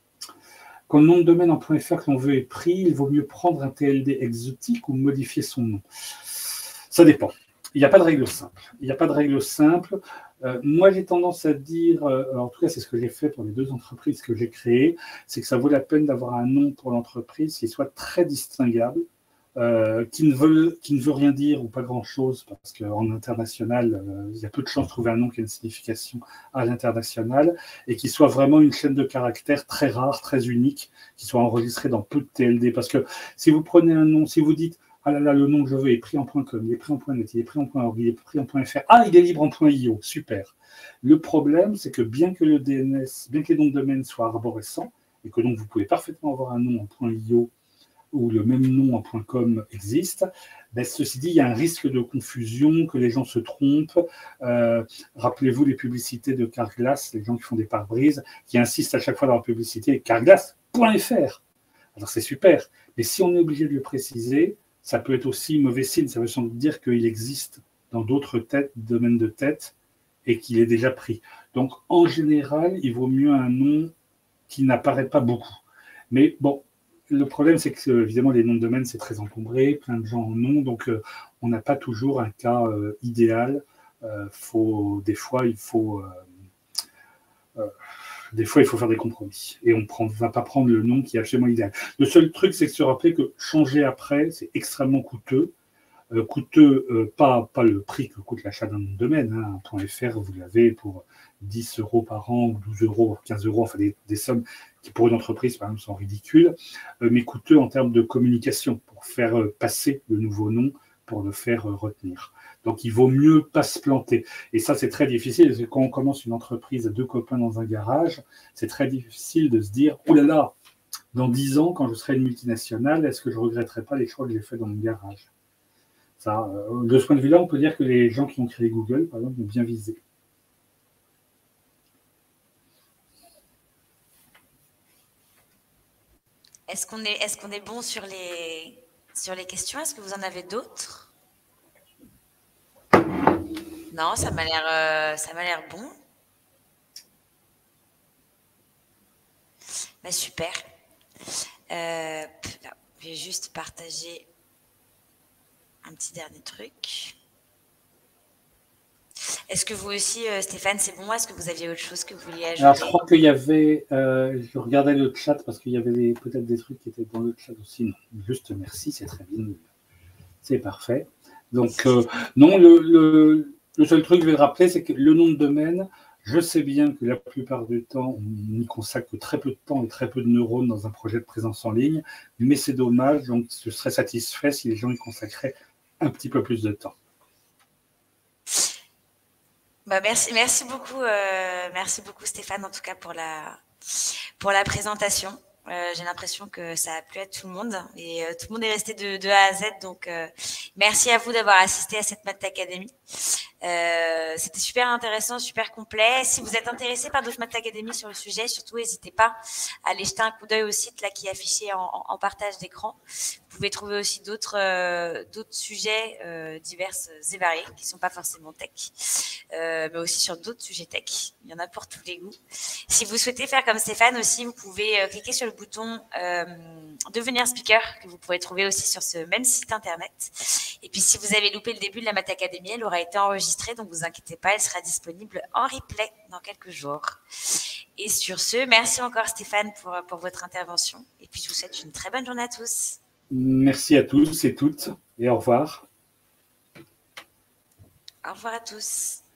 Quand le nom de domaine en .fr que l'on veut est pris, il vaut mieux prendre un T L D exotique ou modifier son nom. Ça dépend. Il n'y a pas de règle simple. Il n'y a pas de règle simple. Euh, moi, j'ai tendance à dire, euh, en tout cas, c'est ce que j'ai fait pour les deux entreprises que j'ai créées, c'est que ça vaut la peine d'avoir un nom pour l'entreprise qui soit très distinguable, euh, qui ne veut, qui ne veut rien dire ou pas grand-chose, parce qu'en international, euh, il y a peu de chances de trouver un nom qui a une signification à l'international, et qui soit vraiment une chaîne de caractères très rare, très unique, qui soit enregistrée dans peu de T L D. Parce que si vous prenez un nom, si vous dites « Ah là là, le nom que je veux est pris en .com, il est pris en .net, il est pris en .org, il est pris en .fr. Ah, il est libre en .io, super ». Le problème, c'est que bien que le D N S, bien que les noms de domaine soient arborescents, et que donc vous pouvez parfaitement avoir un nom en .io ou le même nom en .com existe, ben, ceci dit, il y a un risque de confusion, que les gens se trompent. Euh, Rappelez-vous les publicités de Carglass, les gens qui font des pare-brises, qui insistent à chaque fois dans la publicité « Carglass point F R ». Alors c'est super, mais si on est obligé de le préciser, ça peut être aussi mauvais signe. Ça veut sans doute dire qu'il existe dans d'autres têtes, domaines de tête, et qu'il est déjà pris. Donc, en général, il vaut mieux un nom qui n'apparaît pas beaucoup. Mais bon, le problème, c'est que, évidemment, les noms de domaine, c'est très encombré, plein de gens en ont, donc euh, on n'a pas toujours un cas euh, idéal. Euh, faut, des fois, il faut... Euh, euh, Des fois, il faut faire des compromis. Et on ne va pas prendre le nom qui est absolument idéal. Le seul truc, c'est de se rappeler que changer après, c'est extrêmement coûteux. Euh, coûteux, euh, pas, pas le prix que coûte l'achat d'un nom de domaine. Hein. Un .fr, vous l'avez pour dix euros par an, ou douze euros, quinze euros, enfin des, des sommes qui, pour une entreprise, par exemple, sont ridicules, euh, mais coûteux en termes de communication, pour faire euh, passer le nouveau nom, pour le faire euh, retenir. Donc, il vaut mieux pas se planter. Et ça, c'est très difficile, parce que quand on commence une entreprise à deux copains dans un garage, c'est très difficile de se dire « Oh là là, dans dix ans, quand je serai une multinationale, est-ce que je ne regretterai pas les choix que j'ai faits dans mon garage ?» Ça, euh, de ce point de vue-là, on peut dire que les gens qui ont créé Google, par exemple, ont bien visé. Est-ce qu'on est, est-ce qu'on est bon sur les, sur les questions? Est-ce que vous en avez d'autres? Non, ça m'a l'air, euh, ça m'a l'air bon. Bah, super. Euh, là, je vais juste partager un petit dernier truc. Est-ce que vous aussi, euh, Stéphane, c'est bon? Est-ce que vous aviez autre chose que vous vouliez ajouter? Alors, je crois qu'il y avait, euh, je regardais le chat parce qu'il y avait peut-être des trucs qui étaient dans le chat aussi. Non, juste merci, c'est très bien. C'est parfait. Donc, euh, non, le, le, le seul truc que je vais rappeler, c'est que le nom de domaine, je sais bien que la plupart du temps, on n'y consacre que très peu de temps et très peu de neurones dans un projet de présence en ligne, mais c'est dommage, donc je serais satisfait si les gens y consacraient un petit peu plus de temps. Bah merci, merci beaucoup, euh, merci beaucoup Stéphane en tout cas pour la, pour la présentation. Euh, j'ai l'impression que ça a plu à tout le monde et euh, tout le monde est resté de, de A à Z. Donc, euh, merci à vous d'avoir assisté à cette Math Academy. Euh, C'était super intéressant, super complet. Si vous êtes intéressé par d'autres Math Academy sur le sujet, surtout n'hésitez pas à aller jeter un coup d'œil au site là qui est affiché en, en, en partage d'écran. Vous pouvez trouver aussi d'autres euh, d'autres sujets euh, divers et variés qui sont pas forcément tech, euh, mais aussi sur d'autres sujets tech. Il y en a pour tous les goûts. Si vous souhaitez faire comme Stéphane aussi, vous pouvez euh, cliquer sur le bouton euh, devenir speaker que vous pourrez trouver aussi sur ce même site internet. Et puis si vous avez loupé le début de la Math Academy, elle aura été enregistrée, donc vous inquiétez pas, elle sera disponible en replay dans quelques jours. Et sur ce, merci encore Stéphane pour, pour votre intervention. Et puis je vous souhaite une très bonne journée à tous. Merci à tous et toutes et au revoir. Au revoir à tous.